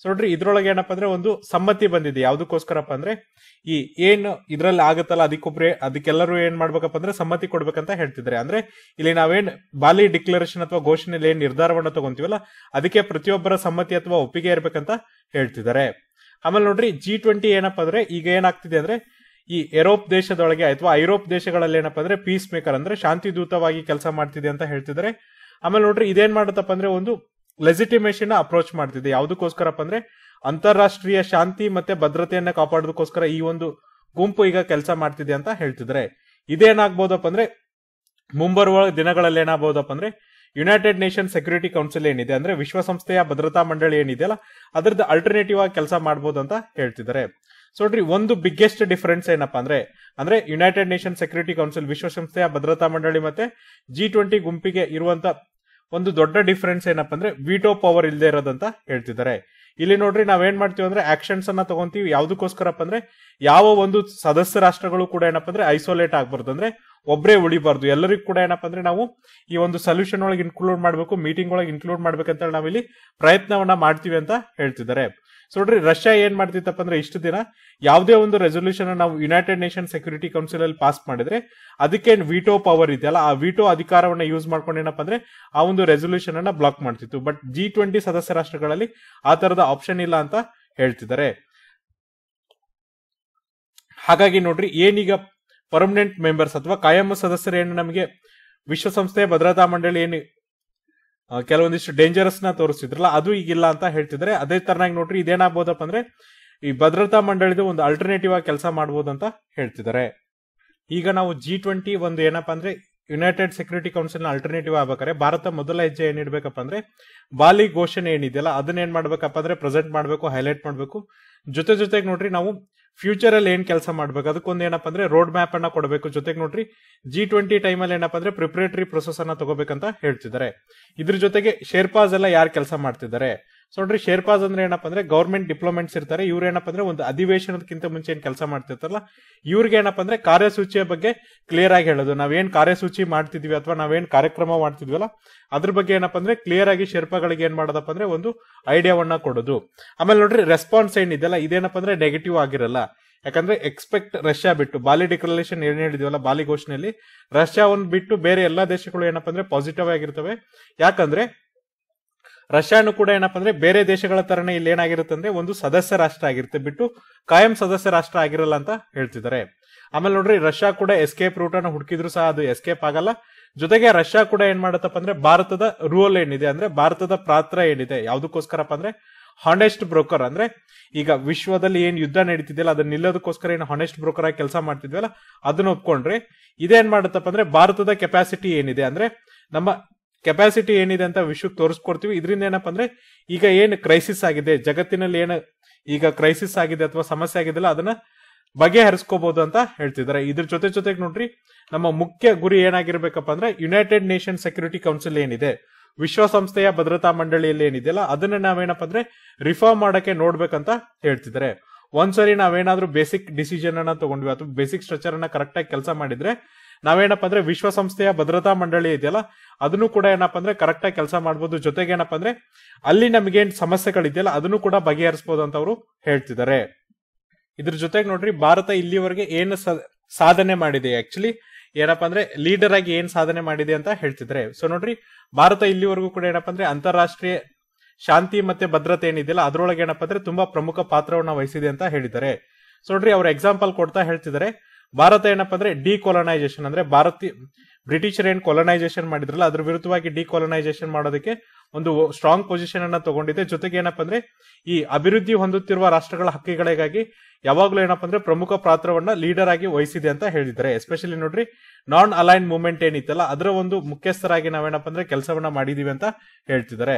ಸೊ ನೋಡ್ರಿ ಇದ್ರೊಳಗೆ ಏನಪ್ಪಾ ಅಂದ್ರೆ ಒಂದು ಸಮ್ಮತಿ ಬಂದಿದೆ. ಯಾವ್ದಕ್ಕೋಸ್ಕರಪ್ಪ ಅಂದ್ರೆ ಈ ಏನ್ ಇದ್ರಲ್ಲಿ ಆಗತ್ತಲ್ಲ ಅದಕ್ಕೆಲ್ಲರೂ ಏನ್ ಮಾಡ್ಬೇಕಪ್ಪ ಅಂದ್ರೆ ಸಮ್ಮತಿ ಕೊಡ್ಬೇಕಂತ ಹೇಳ್ತಿದ್ದಾರೆ. ಅಂದ್ರೆ ಇಲ್ಲಿ ನಾವೇನ್ ಬಾಲಿ ಡಿಕ್ಲರೇಷನ್ ಅಥವಾ ಘೋಷಣೆಯಲ್ಲಿ ಏನ್ ನಿರ್ಧಾರವನ್ನ ತಗೊಂತೀವಲ್ಲ ಅದಕ್ಕೆ ಪ್ರತಿಯೊಬ್ಬರ ಸಮ್ಮತಿ ಅಥವಾ ಒಪ್ಪಿಗೆ ಇರ್ಬೇಕಂತ ಹೇಳ್ತಿದ್ದಾರೆ. ಆಮೇಲೆ ನೋಡ್ರಿ G20 ಏನಪ್ಪಾ ಅಂದ್ರೆ ಈಗ ಏನಾಗ್ತಿದೆ ಅಂದ್ರೆ ಈ ಯುರೋಪ್ ದೇಶದೊಳಗೆ ಅಥವಾ ಐರೋಪ್ ದೇಶಗಳಲ್ಲಿ ಏನಪ್ಪಾ ಅಂದ್ರೆ ಪೀಸ್ ಮೇಕರ್ ಅಂದ್ರೆ ಶಾಂತಿ ದೂತವಾಗಿ ಕೆಲಸ ಮಾಡ್ತಿದೆ ಅಂತ ಹೇಳ್ತಿದ್ದಾರೆ. ಆಮೇಲೆ ನೋಡ್ರಿ ಇದೇನ್ ಮಾಡುತ್ತಪ್ಪ ಅಂದ್ರೆ ಒಂದು ಲೆಜಿಟಿಮೇಷನ್ ಅಪ್ರೋಚ್ ಮಾಡ್ತಿದೆ. ಯಾವ್ದಕ್ಕೋಸ್ಕರಪ್ಪ ಅಂದ್ರೆ ಅಂತಾರಾಷ್ಟ್ರೀಯ ಶಾಂತಿ ಮತ್ತೆ ಭದ್ರತೆಯನ್ನ ಕಾಪಾಡೋದಕ್ಕೋಸ್ಕರ ಈ ಒಂದು ಗುಂಪು ಈಗ ಕೆಲಸ ಮಾಡ್ತಿದೆ ಅಂತ ಹೇಳ್ತಿದ್ದಾರೆ. ಇದೇನಾಗ್ಬೋದಪ್ಪ ಅಂದ್ರೆ ಮುಂಬರುವ ದಿನಗಳಲ್ಲಿ ಏನಾಗಬಹುದಪ್ಪ ಅಂದ್ರೆ ಯುನೈಟೆಡ್ ನೇಷನ್ ಸೆಕ್ಯೂರಿಟಿ ಕೌನ್ಸಿಲ್ ಏನಿದೆ ಅಂದ್ರೆ ವಿಶ್ವಸಂಸ್ಥೆಯ ಭದ್ರತಾ ಮಂಡಳಿ ಏನಿದೆಯಲ್ಲ ಅದ್ರದ್ದು ಅಲ್ಟರ್ನೇಟಿವ್ ಆಗಿ ಕೆಲಸ ಮಾಡಬಹುದು ಅಂತ ಹೇಳ್ತಿದ್ದಾರೆ. ಸೊ ನೋಡ್ರಿ ಒಂದು ಬಿಗ್ಗೆಸ್ಟ್ ಡಿಫರೆನ್ಸ್ ಏನಪ್ಪಾ ಅಂದ್ರೆ ಯುನೈಟೆಡ್ ನೇಷನ್ ಸೆಕ್ಯೂರಿಟಿ ಕೌನ್ಸಿಲ್ ವಿಶ್ವಸಂಸ್ಥೆಯ ಭದ್ರತಾ ಮಂಡಳಿ ಮತ್ತೆ G20 ಗುಂಪಿಗೆ ಇರುವಂತ ಒಂದು ದೊಡ್ಡ ಡಿಫರೆನ್ಸ್ ಏನಪ್ಪಾ ಅಂದ್ರೆ ವಿಟೋ ಪವರ್ ಇಲ್ಲದೆ ಇರೋದಂತ ಹೇಳ್ತಿದ್ದಾರೆ. ಇಲ್ಲಿ ನೋಡ್ರಿ ನಾವೇನ್ ಮಾಡ್ತೀವಿ ಅಂದ್ರೆ ಆಕ್ಷನ್ಸ್ ಅನ್ನ ತಗೊಂತೀವಿ. ಯಾವ್ದಕ್ಕೋಸ್ಕರಪ್ಪ ಅಂದ್ರೆ ಯಾವ ಒಂದು ಸದಸ್ಯ ರಾಷ್ಟ್ರಗಳು ಕೂಡ ಏನಪ್ಪಾ ಅಂದ್ರೆ ಐಸೋಲೇಟ್ ಆಗ್ಬಾರ್ದು, ಅಂದ್ರೆ ಒಬ್ಬರೇ ಉಳಿಬಾರ್ದು. ಎಲ್ಲರಿಗೂ ಕೂಡ ಏನಪ್ಪಾ ಅಂದ್ರೆ ನಾವು ಈ ಒಂದು ಸೊಲ್ಯೂಷನ್ ಒಳಗೆ ಇನ್ಕ್ಲೂಡ್ ಮಾಡ್ಬೇಕು, ಮೀಟಿಂಗ್ ಒಳಗೆ ಇನ್ಕ್ಲೂಡ್ ಮಾಡ್ಬೇಕಂತ ನಾವಿಲ್ಲಿ ಪ್ರಯತ್ನವನ್ನ ಮಾಡ್ತೀವಿ ಅಂತ ಹೇಳ್ತಿದ್ದಾರೆ. ಸೊ ನೋಡ್ರಿ ರಷ್ಯಾ ಏನ್ ಮಾಡ್ತಿತ್ತಪ್ಪ ಅಂದ್ರೆ ಇಷ್ಟು ದಿನ ಯಾವುದೇ ಒಂದು ರೆಸೊಲ್ಯೂಷನ್ ನಾವು ಯುನೈಟೆಡ್ ನೇಷನ್ ಸೆಕ್ಯೂರಿಟಿ ಕೌನ್ಸಿಲ್ ಅಲ್ಲಿ ಪಾಸ್ ಮಾಡಿದ್ರೆ ಅದಕ್ಕೆ ವಿಟೋ ಪವರ್ ಇದೆಯಲ್ಲ ಆ ವಿಟೋ ಅಧಿಕಾರವನ್ನ ಯೂಸ್ ಮಾಡ್ಕೊಂಡು ಏನಪ್ಪಾ ಅಂದ್ರೆ ಆ ಒಂದು ರೆಸೊಲ್ಯೂಷನ್ ಅನ್ನ ಬ್ಲಾಕ್ ಮಾಡ್ತಿತ್ತು. ಬಟ್ G20 ಸದಸ್ಯ ರಾಷ್ಟ್ರಗಳಲ್ಲಿ ಆ ತರದ ಆಪ್ಷನ್ ಇಲ್ಲ ಅಂತ ಹೇಳ್ತಿದ್ದಾರೆ. ಹಾಗಾಗಿ ನೋಡ್ರಿ ಏನೀಗ ಪರ್ಮನೆಂಟ್ ಮೆಂಬರ್ಸ್ ಅಥವಾ ಕಾಯಂ ಸದಸ್ಯರು ಏನು ನಮಗೆ ವಿಶ್ವಸಂಸ್ಥೆಯ ಭದ್ರತಾ ಮಂಡಳಿ ಏನು ಕೆಲವೊಂದಿಷ್ಟು ಡೇಂಜರಸ್ ನ ತೋರಿಸ್ತಿದ್ರಲ್ಲ ಅದು ಈಗಿಲ್ಲ ಅಂತ ಹೇಳ್ತಿದ್ದಾರೆ. ಅದೇ ತರನಾಗಿ ನೋಡ್ರಿ ಇದೇನಾಗಬಹುದಪ್ಪ ಅಂದ್ರೆ ಈ ಭದ್ರತಾ ಮಂಡಳಿದು ಒಂದು ಅಲ್ಟರ್ನೇಟಿವ್ ಆಗಿ ಕೆಲಸ ಮಾಡಬಹುದು ಅಂತ ಹೇಳ್ತಿದ್ದಾರೆ. ಈಗ ನಾವು G20 ಒಂದು ಏನಪ್ಪಾ ಅಂದ್ರೆ ಯುನೈಟೆಡ್ ಸೆಕ್ಯೂರಿಟಿ ಕೌನ್ಸಿಲ್ ನ ಅಲ್ಟರ್ನೇಟಿವ್ ಆಗ್ಬೇಕಾದ್ರೆ ಭಾರತ ಮೊದಲ ಹೆಜ್ಜೆ ಏನಿಡ್ಬೇಕಪ್ಪ ಅಂದ್ರೆ ಬಾಲಿ ಘೋಷಣೆ ಏನಿದೆಯಲ್ಲ ಅದನ್ನ ಏನ್ ಮಾಡ್ಬೇಕಪ್ಪ ಅಂದ್ರೆ ಪ್ರೆಸೆಂಟ್ ಮಾಡ್ಬೇಕು, ಹೈಲೈಟ್ ಮಾಡ್ಬೇಕು. ಜೊತೆಗೆ ನೋಡ್ರಿ ನಾವು ಫ್ಯೂಚರ್ ಅಲ್ಲಿ ಏನ್ ಕೆಲಸ ಮಾಡ್ಬೇಕು ಅದಕ್ಕೊಂದು ಏನಪ್ಪಾ ಅಂದ್ರೆ ರೋಡ್ ಮ್ಯಾಪ್ ಅನ್ನ ಕೊಡಬೇಕು. ಜೊತೆಗೆ ನೋಡ್ರಿ G20 ಟೈಮಲ್ಲಿ ಏನಪ್ಪಾ ಅಂದ್ರೆ ಪ್ರಿಪರೇಟರಿ ಪ್ರೊಸೆಸ್ ಅನ್ನ ತಗೋಬೇಕಂತ ಹೇಳ್ತಿದ್ದಾರೆ. ಇದ್ರ ಜೊತೆಗೆ ಶೇರ್ಪಾಸ್ ಎಲ್ಲ ಯಾರು ಕೆಲಸ ಮಾಡ್ತಿದ್ದಾರೆ? ಸೊ ನೋಡ್ರಿ ಶೇರ್ಪಾಸ್ ಅಂದ್ರೆ ಏನಪ್ಪಾ ಅಂದ್ರೆ ಗವರ್ಮೆಂಟ್ ಡಿಪ್ಲೊಮೆಂಟ್ಸ್ ಇರ್ತಾರೆ. ಇವ್ರು ಏನಪ್ಪಾ ಅಂದ್ರೆ ಒಂದು ಅಧಿವೇಶನದಕ್ಕಿಂತ ಮುಂಚೆ ಏನ್ ಕೆಲಸ ಮಾಡ್ತಿರ್ತಾರಲ್ಲ ಇವ್ರಿಗೆ ಏನಪ್ಪಾ ಅಂದ್ರೆ ಕಾರ್ಯಸೂಚಿಯ ಬಗ್ಗೆ ಕ್ಲಿಯರ್ ಆಗಿ ಹೇಳೋದು. ನಾವೇನ್ ಕಾರ್ಯಸೂಚಿ ಮಾಡ್ತಿದ್ವಿ ಅಥವಾ ನಾವೇನ್ ಕಾರ್ಯಕ್ರಮ ಮಾಡ್ತಿದ್ವಲ್ಲ ಅದ್ರ ಬಗ್ಗೆ ಏನಪ್ಪಾ ಅಂದ್ರೆ ಕ್ಲಿಯರ್ ಆಗಿ ಶೇರ್ಪಾಗಳಿಗೆ ಏನ್ ಮಾಡೋದಪ್ಪ ಅಂದ್ರೆ ಒಂದು ಐಡಿಯಾವನ್ನ ಕೊಡೋದು. ಆಮೇಲೆ ನೋಡ್ರಿ ರೆಸ್ಪಾನ್ಸ್ ಏನಿದೆಯಲ್ಲ ಇದೇನಪ್ಪ ಅಂದ್ರೆ ನೆಗೆಟಿವ್ ಆಗಿರಲ್ಲ. ಯಾಕಂದ್ರೆ ಎಕ್ಸ್ಪೆಕ್ಟ್ ರಷ್ಯಾ ಬಿಟ್ಟು ಬಾಲಿ ಡಿಕ್ಲರೇಷನ್ ಏನ್ ಹೇಳಿದ್ವಲ್ಲ ಬಾಲಿ ಘೋಷಣೆಯಲ್ಲಿ ರಷ್ಯಾವನ್ನು ಬಿಟ್ಟು ಬೇರೆ ಎಲ್ಲಾ ದೇಶಗಳು ಏನಪ್ಪಾ ಅಂದ್ರೆ ಪಾಸಿಟಿವ್ ಆಗಿರ್ತವೆ. ಯಾಕಂದ್ರೆ ರಷ್ಯಾನು ಕೂಡ ಏನಪ್ಪಾ ಅಂದ್ರೆ ಬೇರೆ ದೇಶಗಳ ತರನೇ ಇಲ್ಲಿ ಏನಾಗಿರುತ್ತೆ ಅಂದ್ರೆ ಒಂದು ಸದಸ್ಯ ರಾಷ್ಟ್ರ ಆಗಿರುತ್ತೆ ಬಿಟ್ಟು ಕಾಯಂ ಸದಸ್ಯ ರಾಷ್ಟ್ರ ಆಗಿರಲ್ಲ ಅಂತ ಹೇಳ್ತಿದ್ದಾರೆ. ಆಮೇಲೆ ನೋಡ್ರಿ ರಷ್ಯಾ ಕೂಡ ಎಸ್ಕೇಪ್ ರೂಟ್ ಅನ್ನು ಹುಡುಕಿದ್ರು ಸಹ ಅದು ಎಸ್ಕೇಪ್ ಆಗಲ್ಲ. ಜೊತೆಗೆ ರಷ್ಯಾ ಕೂಡ ಏನ್ ಮಾಡತ್ತಪ್ಪ ಅಂದ್ರೆ ಭಾರತದ ರೂಲ್ ಏನಿದೆ ಅಂದ್ರೆ ಭಾರತದ ಪಾತ್ರ ಏನಿದೆ ಯಾವ್ದಕ್ಕೋಸ್ಕರಪ್ಪ ಅಂದ್ರೆ ಹಾನೆಸ್ಟ್ ಬ್ರೋಕರ್ ಅಂದ್ರೆ ಈಗ ವಿಶ್ವದಲ್ಲಿ ಏನ್ ಯುದ್ಧ ನಡೀತಿದೆಯಲ್ಲ ಅದನ್ನ ನಿಲ್ಲೋದಕ್ಕೋಸ್ಕರ ಏನು ಹಾನೆಸ್ಟ್ ಬ್ರೋಕರ್ ಆಗಿ ಕೆಲಸ ಮಾಡ್ತಿದ್ವಲ್ಲ ಅದನ್ನ ಒಪ್ಕೊಂಡ್ರೆ ಇದೇನ್ ಮಾಡತ್ತಪ್ಪ ಅಂದ್ರೆ ಭಾರತದ ಕೆಪಾಸಿಟಿ ಏನಿದೆ ಅಂದ್ರೆ ನಮ್ಮ ಕೆಪಾಸಿಟಿ ಏನಿದೆ ಅಂತ ವಿಶ್ವಕ್ಕೆ ತೋರಿಸ್ಕೊಡ್ತೀವಿ. ಇದರಿಂದ ಏನಪ್ಪಾ ಅಂದ್ರೆ ಈಗ ಏನ್ ಕ್ರೈಸಿಸ್ ಆಗಿದೆ ಜಗತ್ತಿನಲ್ಲಿ ಏನು ಈಗ ಕ್ರೈಸಿಸ್ ಆಗಿದೆ ಅಥವಾ ಸಮಸ್ಯೆ ಆಗಿದೆಯಲ್ಲ ಅದನ್ನ ಬಗೆಹರಿಸ್ಕೋಬಹುದು ಅಂತ ಹೇಳ್ತಿದ್ದಾರೆ. ಇದ್ರ ಜೊತೆಗೆ ನೋಡ್ರಿ ನಮ್ಮ ಮುಖ್ಯ ಗುರಿ ಏನಾಗಿರ್ಬೇಕಪ್ಪ ಅಂದ್ರೆ ಯುನೈಟೆಡ್ ನೇಷನ್ ಸೆಕ್ಯೂರಿಟಿ ಕೌನ್ಸಿಲ್ ಏನಿದೆ ವಿಶ್ವಸಂಸ್ಥೆಯ ಭದ್ರತಾ ಮಂಡಳಿಯಲ್ಲಿ ಏನಿದೆಯಲ್ಲ ಅದನ್ನ ನಾವೇನಪ್ಪ ಅಂದ್ರೆ ರಿಫಾರ್ಮ್ ಮಾಡಕ್ಕೆ ನೋಡ್ಬೇಕಂತ ಹೇಳ್ತಿದ್ದಾರೆ. ಒಂದ್ಸರಿ ನಾವೇನಾದ್ರೂ ಬೇಸಿಕ್ ಡಿಸಿಷನ್ ಅನ್ನ ತಗೊಂಡ್ವಿ ಅಥವಾ ಬೇಸಿಕ್ ಸ್ಟ್ರಕ್ಚರ್ ಅನ್ನ ಕರೆಕ್ಟ್ ಆಗಿ ಕೆಲಸ ಮಾಡಿದ್ರೆ ನಾವೇನಪ್ಪ ಅಂದ್ರೆ ವಿಶ್ವಸಂಸ್ಥೆಯ ಭದ್ರತಾ ಮಂಡಳಿ ಇದೆಯಲ್ಲ ಅದನ್ನು ಕೂಡ ಏನಪ್ಪಾ ಅಂದ್ರೆ ಕರೆಕ್ಟ್ ಆಗಿ ಕೆಲಸ ಮಾಡಬಹುದು. ಜೊತೆಗೆ ಏನಪ್ಪಾ ಅಂದ್ರೆ ಅಲ್ಲಿ ನಮಗೇನ್ ಸಮಸ್ಯೆಗಳಿದೆಯಲ್ಲ ಅದನ್ನು ಕೂಡ ಬಗೆಹರಿಸಬಹುದು ಅಂತ ಅವರು ಹೇಳ್ತಿದ್ದಾರೆ. ಇದ್ರ ಜೊತೆಗೆ ನೋಡ್ರಿ ಭಾರತ ಇಲ್ಲಿವರೆಗೆ ಏನು ಸಾಧನೆ ಮಾಡಿದೆ ಆಕ್ಚುಲಿ ಏನಪ್ಪಾ ಅಂದ್ರೆ ಲೀಡರ್ ಆಗಿ ಏನ್ ಸಾಧನೆ ಮಾಡಿದೆ ಅಂತ ಹೇಳ್ತಿದ್ರೆ. ಸೊ ನೋಡ್ರಿ ಭಾರತ ಇಲ್ಲಿವರೆಗೂ ಕೂಡ ಏನಪ್ಪಾ ಅಂದ್ರೆ ಅಂತಾರಾಷ್ಟ್ರೀಯ ಶಾಂತಿ ಮತ್ತೆ ಭದ್ರತೆ ಏನಿದೆಯಲ್ಲ ಅದ್ರೊಳಗೆ ಏನಪ್ಪಾ ಅಂದ್ರೆ ತುಂಬಾ ಪ್ರಮುಖ ಪಾತ್ರವನ್ನ ವಹಿಸಿದೆ ಅಂತ ಹೇಳಿದ್ದಾರೆ. ಸೊ ನೋಡ್ರಿ ಅವ್ರ ಎಕ್ಸಾಂಪಲ್ ಕೊಡ್ತಾ ಹೇಳ್ತಿದ್ದಾರೆ ಭಾರತ ಏನಪ್ಪಾ ಅಂದ್ರೆ ಡಿಕೊಲನೈಸೇಷನ್ ಅಂದ್ರೆ ಬ್ರಿಟಿಷರ್ ಏನ್ ಕೊಲನೈಸೇಷನ್ ಮಾಡಿದ್ರಲ್ಲ ಅದ್ರ ವಿರುದ್ಧವಾಗಿ ಡಿಕೊಲನೈಸೇಷನ್ ಮಾಡೋದಕ್ಕೆ ಒಂದು ಸ್ಟ್ರಾಂಗ್ ಪೊಸಿಷನ್ ಅನ್ನ ತಗೊಂಡಿದೆ. ಜೊತೆಗೆ ಏನಪ್ಪಾ ಅಂದ್ರೆ ಈ ಅಭಿವೃದ್ಧಿ ಹೊಂದುತ್ತಿರುವ ರಾಷ್ಟ್ರಗಳ ಹಕ್ಕಿಗಳಿಗಾಗಿ ಯಾವಾಗ್ಲೂ ಏನಪ್ಪಾ ಅಂದ್ರೆ ಪ್ರಮುಖ ಪಾತ್ರವನ್ನ ಲೀಡರ್ ಆಗಿ ವಹಿಸಿದೆ ಅಂತ ಹೇಳಿದ್ದಾರೆ. ಎಸ್ಪೆಷಲಿ ನೋಡ್ರಿ ನಾನ್ ಅಲೈನ್ ಮೂವ್ಮೆಂಟ್ ಏನಿತ್ತಲ್ಲ ಅದರ ಒಂದು ಮುಖ್ಯಸ್ಥರಾಗಿ ನಾವೇನಪ್ಪಾ ಅಂದ್ರೆ ಕೆಲಸವನ್ನ ಮಾಡಿದೀವಿ ಅಂತ ಹೇಳ್ತಿದ್ದಾರೆ.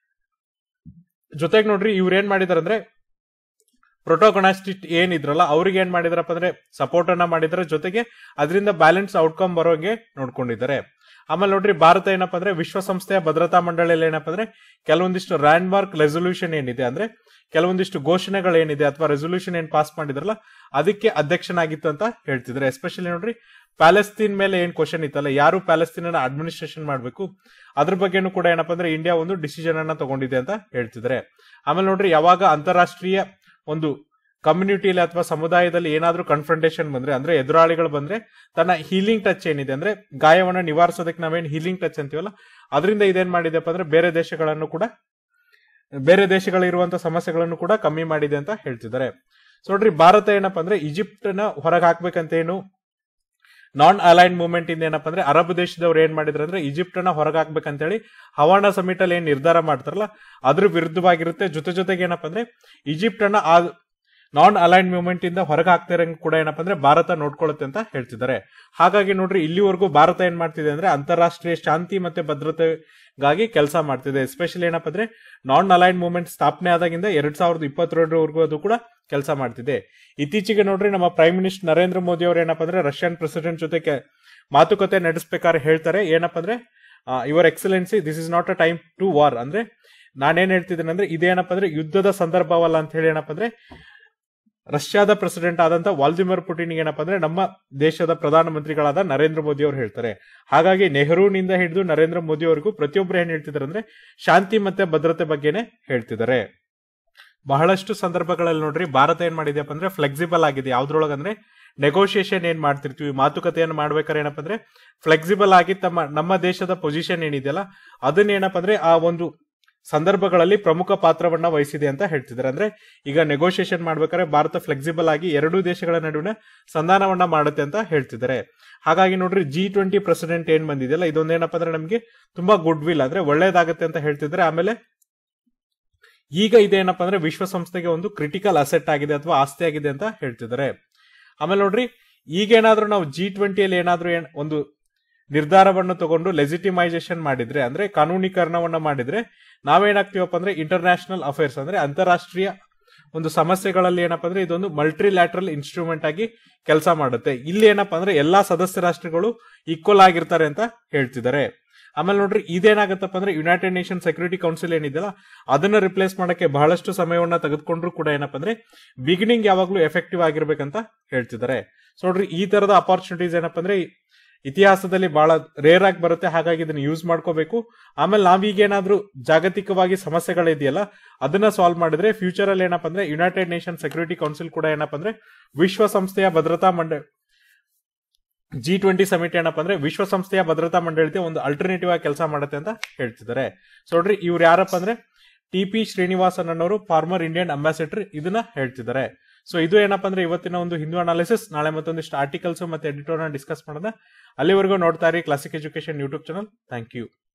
ಜೊತೆಗೆ ನೋಡ್ರಿ ಇವ್ರು ಏನ್ ಮಾಡಿದಾರೆ ಅಂದ್ರೆ ಪ್ರೊಟೋಗೊನಾಸ್ಟಿಸ್ಟ್ ಏನಿದ್ರಲ್ಲ ಅವ್ರಿಗೆ ಏನ್ ಮಾಡಿದಾರಪ್ಪ ಅಂದ್ರೆ ಸಪೋರ್ಟ್ ಅನ್ನ ಮಾಡಿದ್ರೆ ಜೊತೆಗೆ ಅದರಿಂದ ಬ್ಯಾಲೆನ್ಸ್ ಔಟ್ಕಮ್ ಬರೋಂಗೆ ನೋಡ್ಕೊಂಡಿದ್ದಾರೆ. ಆಮೇಲೆ ನೋಡ್ರಿ ಭಾರತ ಏನಪ್ಪಾ ಅಂದ್ರೆ ವಿಶ್ವಸಂಸ್ಥೆಯ ಭದ್ರತಾ ಮಂಡಳಿಯಲ್ಲಿ ಏನಪ್ಪಾ ಅಂದ್ರೆ ಕೆಲವೊಂದಿಷ್ಟು ಲ್ಯಾಂಡ್ಮಾರ್ಕ್ ರೆಸೊಲ್ಯೂಷನ್ ಏನಿದೆ ಅಂದ್ರೆ ಕೆಲವೊಂದಿಷ್ಟು ಘೋಷಣೆಗಳೇನಿದೆ ಅಥವಾ ರೆಸೊಲ್ಯೂಷನ್ ಏನ್ ಪಾಸ್ ಮಾಡಿದ್ರಲ್ಲ ಅದಕ್ಕೆ ಅಧ್ಯಕ್ಷನಾಗಿತ್ತು ಅಂತ ಹೇಳ್ತಿದ್ದಾರೆ. ಎಸ್ಪೆಷಲಿ ನೋಡ್ರಿ ಪ್ಯಾಲೆಸ್ತೀನ್ ಮೇಲೆ ಏನ್ ಕ್ವಶನ್ ಇತ್ತಲ್ಲ, ಯಾರು ಪ್ಯಾಲೆಸ್ತೀನ್ ಅನ್ನ ಅಡ್ಮಿನಿಸ್ಟ್ರೇಷನ್ ಮಾಡಬೇಕು ಅದ್ರ ಬಗ್ಗೆನೂ ಕೂಡ ಏನಪ್ಪಾ ಅಂದ್ರೆ ಇಂಡಿಯಾ ಒಂದು ಡಿಸಿಷನ್ ಅನ್ನ ತಗೊಂಡಿದೆ ಅಂತ ಹೇಳ್ತಿದ್ದಾರೆ. ಆಮೇಲೆ ನೋಡ್ರಿ, ಯಾವಾಗ ಅಂತಾರಾಷ್ಟ್ರೀಯ ಒಂದು ಕಮ್ಯುನಿಟಿಯಲ್ಲಿ ಅಥವಾ ಸಮುದಾಯದಲ್ಲಿ ಏನಾದ್ರೂ ಕನ್ಫ್ರಂಟೇಷನ್ ಬಂದ್ರೆ, ಅಂದ್ರೆ ಎದುರಾಳಿಗಳು ಬಂದ್ರೆ, ತನ್ನ ಹೀಲಿಂಗ್ ಟಚ್ ಏನಿದೆ ಅಂದ್ರೆ ಗಾಯವನ್ನ ನಿವಾರಿಸೋದಕ್ಕೆ ನಾವೇನ್ ಹೀಲಿಂಗ್ ಟಚ್ ಅಂತೀವಲ್ಲ, ಅದರಿಂದ ಇದೇನ್ ಮಾಡಿದೆಪ್ಪ ಅಂದ್ರೆ ಬೇರೆ ದೇಶಗಳಿರುವಂತ ಸಮಸ್ಯೆಗಳನ್ನು ಕೂಡ ಕಮ್ಮಿ ಮಾಡಿದೆ ಅಂತ ಹೇಳ್ತಿದ್ದಾರೆ. ಸೊ ನೋಡ್ರಿ, ಭಾರತ ಏನಪ್ಪಾ ಅಂದ್ರೆ ಈಜಿಪ್ಟ್ ನ ಹೊರಗೆ ಹಾಕ್ಬೇಕಂತ ಏನು ನಾನ್ ಅಲೈನ್ ಮೂವ್ಮೆಂಟ್ ಇಂದ ಏನಪ್ಪಾ ಅಂದ್ರೆ ಅರಬ್ ದೇಶದವ್ರು ಏನ್ ಮಾಡಿದ್ರು ಅಂದ್ರೆ ಈಜಿಪ್ಟ್ ನ ಹೊರಗೆ ಹಾಕ್ಬೇಕಂತ ಹೇಳಿ ಹವಾನಾ ಸಮಿಟ್ ಅಲ್ಲಿ ಏನ್ ನಿರ್ಧಾರ ಮಾಡ್ತಾರಲ್ಲ ಅದ್ರ ವಿರುದ್ಧವಾಗಿರುತ್ತೆ. ಜೊತೆಗೆ ಏನಪ್ಪಾ ಅಂದ್ರೆ ಈಜಿಪ್ಟ್ ಅನ್ನ ಆ ನಾನ್ ಅಲೈನ್ ಮೂವ್ಮೆಂಟ್ ಇಂದ ಹೊರಗೆ ಹಾಕ್ತಿರಂಗ್ ಕೂಡ ಏನಪ್ಪಾ ಅಂದ್ರೆ ಭಾರತ ನೋಡ್ಕೊಳ್ಳುತ್ತೆ ಅಂತ ಹೇಳ್ತಿದ್ದಾರೆ. ಹಾಗಾಗಿ ನೋಡ್ರಿ, ಇಲ್ಲಿವರೆಗೂ ಭಾರತ ಏನ್ ಮಾಡ್ತಿದೆ ಅಂದ್ರೆ ಅಂತಾರಾಷ್ಟ್ರೀಯ ಶಾಂತಿ ಮತ್ತೆ ಭದ್ರತೆಗಾಗಿ ಕೆಲಸ ಮಾಡ್ತಿದೆ. ಎಸ್ಪೆಷಲಿ ಏನಪ್ಪಾ ಅಂದ್ರೆ ನಾನ್ ಅಲೈನ್ ಮೂವ್ಮೆಂಟ್ ಸ್ಥಾಪನೆ ಆದಾಗಿಂದ 2022 ಅದು ಕೂಡ ಕೆಲಸ ಮಾಡ್ತಿದೆ. ಇತ್ತೀಚೆಗೆ ನೋಡ್ರಿ, ನಮ್ಮ ಪ್ರೈಮ್ ಮಿನಿಸ್ಟರ್ ನರೇಂದ್ರ ಮೋದಿ ಅವರು ಏನಪ್ಪಾ ಅಂದ್ರೆ ರಷ್ಯನ್ ಪ್ರೆಸಿಡೆಂಟ್ ಜೊತೆ ಮಾತುಕತೆ ನಡೆಸಬೇಕಾದ್ರೆ ಹೇಳ್ತಾರೆ ಏನಪ್ಪಾ ಅಂದ್ರೆ your excellency, this is not a time to war. ಅಂದ್ರೆ ನಾನೇನ್ ಹೇಳ್ತಿದ್ದೇನೆ ಅಂದ್ರೆ ಇದೇನಪ್ಪಾ ಅಂದ್ರೆ ಯುದ್ಧದ ಸಂದರ್ಭವಲ್ಲ ಅಂತ ಹೇಳಿ ಏನಪ್ಪಾ ಅಂದ್ರೆ ರಷ್ಯಾದ ಪ್ರೆಸಿಡೆಂಟ್ ಆದಂತ ವ್ಲಾದಿಮಿರ್ ಪುಟಿನ್ ಏನಪ್ಪಾ ಅಂದ್ರೆ ನಮ್ಮ ದೇಶದ ಪ್ರಧಾನಮಂತ್ರಿಗಳಾದ ನರೇಂದ್ರ ಮೋದಿ ಅವರು ಹೇಳ್ತಾರೆ. ಹಾಗಾಗಿ ನೆಹರೂನಿಂದ ಹಿಡಿದು ನರೇಂದ್ರ ಮೋದಿ ಅವರಿಗೂ ಪ್ರತಿಯೊಬ್ಬರು ಏನ್ ಹೇಳ್ತಿದ್ದಾರೆ ಅಂದ್ರೆ ಶಾಂತಿ ಮತ್ತೆ ಭದ್ರತೆ ಬಗ್ಗೆನೆ ಹೇಳ್ತಿದ್ದಾರೆ. ಬಹಳಷ್ಟು ಸಂದರ್ಭಗಳಲ್ಲಿ ನೋಡ್ರಿ, ಭಾರತ ಏನ್ ಮಾಡಿದೆಯಪ್ಪ ಅಂದ್ರೆ ಫ್ಲೆಕ್ಸಿಬಲ್ ಆಗಿದೆ. ಯಾವ್ದ್ರೊಳಗಂದ್ರೆ ನೆಗೋಷಿಯೇಷನ್ ಏನ್ ಮಾಡ್ತಿರ್ತೀವಿ, ಮಾತುಕತೆಯನ್ನು ಮಾಡ್ಬೇಕಾದ್ರೆ ಏನಪ್ಪಾ ಅಂದ್ರೆ ಫ್ಲೆಕ್ಸಿಬಲ್ ಆಗಿ ನಮ್ಮ ದೇಶದ ಪೊಸಿಷನ್ ಏನಿದೆಯಲ್ಲ ಅದನ್ನ ಏನಪ್ಪಾ ಅಂದ್ರೆ ಆ ಒಂದು ಸಂದರ್ಭಗಳಲ್ಲಿ ಪ್ರಮುಖ ಪಾತ್ರವನ್ನ ವಹಿಸಿದೆ ಅಂತ ಹೇಳ್ತಿದ್ದಾರೆ. ಅಂದ್ರೆ ಈಗ ನೆಗೋಷಿಯೇಷನ್ ಮಾಡ್ಬೇಕಾದ್ರೆ ಭಾರತ ಫ್ಲೆಕ್ಸಿಬಲ್ ಆಗಿ ಎರಡೂ ದೇಶಗಳ ನಡುವಿನ ಸಂಧಾನವನ್ನ ಮಾಡುತ್ತೆ ಅಂತ ಹೇಳ್ತಿದ್ದಾರೆ. ಹಾಗಾಗಿ ನೋಡ್ರಿ, G20 ಪ್ರೆಸಿಡೆಂಟ್ ಏನ್ ಬಂದಿದೆಯಲ್ಲ ಇದೊಂದೇನಪ್ಪ ಅಂದ್ರೆ ನಮ್ಗೆ ತುಂಬಾ ಗುಡ್ ವಿಲ್ ಅಂದ್ರೆ ಒಳ್ಳೇದಾಗತ್ತೆ ಅಂತ ಹೇಳ್ತಿದ್ದಾರೆ. ಆಮೇಲೆ ಈಗ ಇದೇನಪ್ಪ ಅಂದ್ರೆ ವಿಶ್ವಸಂಸ್ಥೆಗೆ ಒಂದು ಕ್ರಿಟಿಕಲ್ ಅಸೆಟ್ ಆಗಿದೆ ಅಥವಾ ಆಸ್ತಿ ಆಗಿದೆ ಅಂತ ಹೇಳ್ತಿದ್ದಾರೆ. ಆಮೇಲೆ ನೋಡ್ರಿ, ಈಗೇನಾದ್ರೂ ನಾವು G20 ಏನಾದ್ರೂ ಒಂದು ನಿರ್ಧಾರವನ್ನು ತಗೊಂಡು ಲೆಜಿಟಿಮೈಸೇಷನ್ ಮಾಡಿದ್ರೆ ಅಂದ್ರೆ ಕಾನೂನೀಕರಣವನ್ನ ಮಾಡಿದ್ರೆ ನಾವೇನಾಗ್ತೀವಪ್ಪ ಅಂದ್ರೆ ಇಂಟರ್ನ್ಯಾಷನಲ್ ಅಫೇರ್ಸ್ ಅಂದ್ರೆ ಅಂತಾರಾಷ್ಟ್ರೀಯ ಒಂದು ಸಮಸ್ಯೆಗಳಲ್ಲಿ ಏನಪ್ಪಾ ಅಂದ್ರೆ ಇದೊಂದು ಮಲ್ಟಿಲ್ಯಾಟ್ರಲ್ ಇನ್ಸ್ಟ್ರೂಮೆಂಟ್ ಆಗಿ ಕೆಲಸ ಮಾಡುತ್ತೆ. ಇಲ್ಲಿ ಏನಪ್ಪಾ ಅಂದ್ರೆ ಎಲ್ಲಾ ಸದಸ್ಯ ರಾಷ್ಟ್ರಗಳು ಈಕ್ವಲ್ ಆಗಿರ್ತಾರೆ ಅಂತ ಹೇಳ್ತಿದ್ದಾರೆ. ಆಮೇಲೆ ನೋಡ್ರಿ, ಇದೇನಾಗತ್ತಪ್ಪ ಅಂದ್ರೆ ಯುನೈಟೆಡ್ ನೇಷನ್ ಸೆಕ್ಯೂರಿಟಿ ಕೌನ್ಸಿಲ್ ಏನಿದೆಯಲ್ಲ ಅದನ್ನ ರಿಪ್ಲೇಸ್ ಮಾಡಕ್ಕೆ ಬಹಳಷ್ಟು ಸಮಯವನ್ನ ತೆಗೆದುಕೊಂಡ್ರು ಕೂಡ ಏನಪ್ಪಾ ಅಂದ್ರೆ ಬಿಗಿನಿಂಗ್ ಯಾವಾಗ್ಲೂ ಎಫೆಕ್ಟಿವ್ ಆಗಿರ್ಬೇಕಂತ ಹೇಳ್ತಿದ್ದಾರೆ. ಸೊ ನೋಡ್ರಿ, ಈ ತರದ ಅಪಾರ್ಚುನಿಟೀಸ್ ಏನಪ್ಪಾ ಅಂದ್ರೆ ಇತಿಹಾಸದಲ್ಲಿ ಬಹಳ ರೇರ್ ಆಗಿ ಬರುತ್ತೆ. ಹಾಗಾಗಿ ಇದನ್ನ ಯೂಸ್ ಮಾಡ್ಕೋಬೇಕು. ಆಮೇಲೆ ನಾವೀಗೇನಾದ್ರೂ ಜಾಗತಿಕವಾಗಿ ಸಮಸ್ಯೆಗಳಿದೆಯಲ್ಲ ಅದನ್ನ ಸಾಲ್ವ್ ಮಾಡಿದ್ರೆ ಫ್ಯೂಚರ್ ಅಲ್ಲಿ ಏನಪ್ಪಾ ಅಂದ್ರೆ ಯುನೈಟೆಡ್ ನೇಷನ್ ಸೆಕ್ಯೂರಿಟಿ ಕೌನ್ಸಿಲ್ ಕೂಡ ಏನಪ್ಪಾ ಅಂದ್ರೆ ವಿಶ್ವಸಂಸ್ಥೆಯ ಭದ್ರತಾ ಮಂಡಳಿ G20 ಸಮಿಟ್ ಏನಪ್ಪಾ ಅಂದ್ರೆ ವಿಶ್ವಸಂಸ್ಥೆಯ ಭದ್ರತಾ ಮಂಡಳಿಗೆ ಒಂದು ಅಲ್ಟರ್ನೇಟಿವ್ ಆಗಿ ಕೆಲಸ ಮಾಡುತ್ತೆ ಅಂತ ಹೇಳ್ತಿದ್ದಾರೆ. ಸೊ ನೋಡ್ರಿ, ಇವ್ರು ಯಾರಪ್ಪ ಅಂದ್ರೆ TP ಶ್ರೀನಿವಾಸನ್ ಅನ್ನೋರು ಫಾರ್ಮರ್ ಇಂಡಿಯನ್ ಅಂಬಾಸಿಡರ್ ಇದನ್ನ ಹೇಳ್ತಿದ್ದಾರೆ. ಸೊ ಇದು ಏನಪ್ಪಾ ಅಂದ್ರೆ ಇವತ್ತಿನ ಒಂದು ಹಿಂದೂ ಅನಾಲಿಸಿಸ್. ನಾಳೆ ಮತ್ತೊಂದಿಷ್ಟು ಆರ್ಟಿಕಲ್ಸ್ ಮತ್ತೆ ಎಡಿಟೋರಿಯಲ್ ಡಿಸ್ಕಸ್ ಮಾಡೋಣ. ಅಲ್ಲಿವರೆಗೂ ನೋಡ್ತಾ ಇರಿ classic education YouTube channel. Thank you.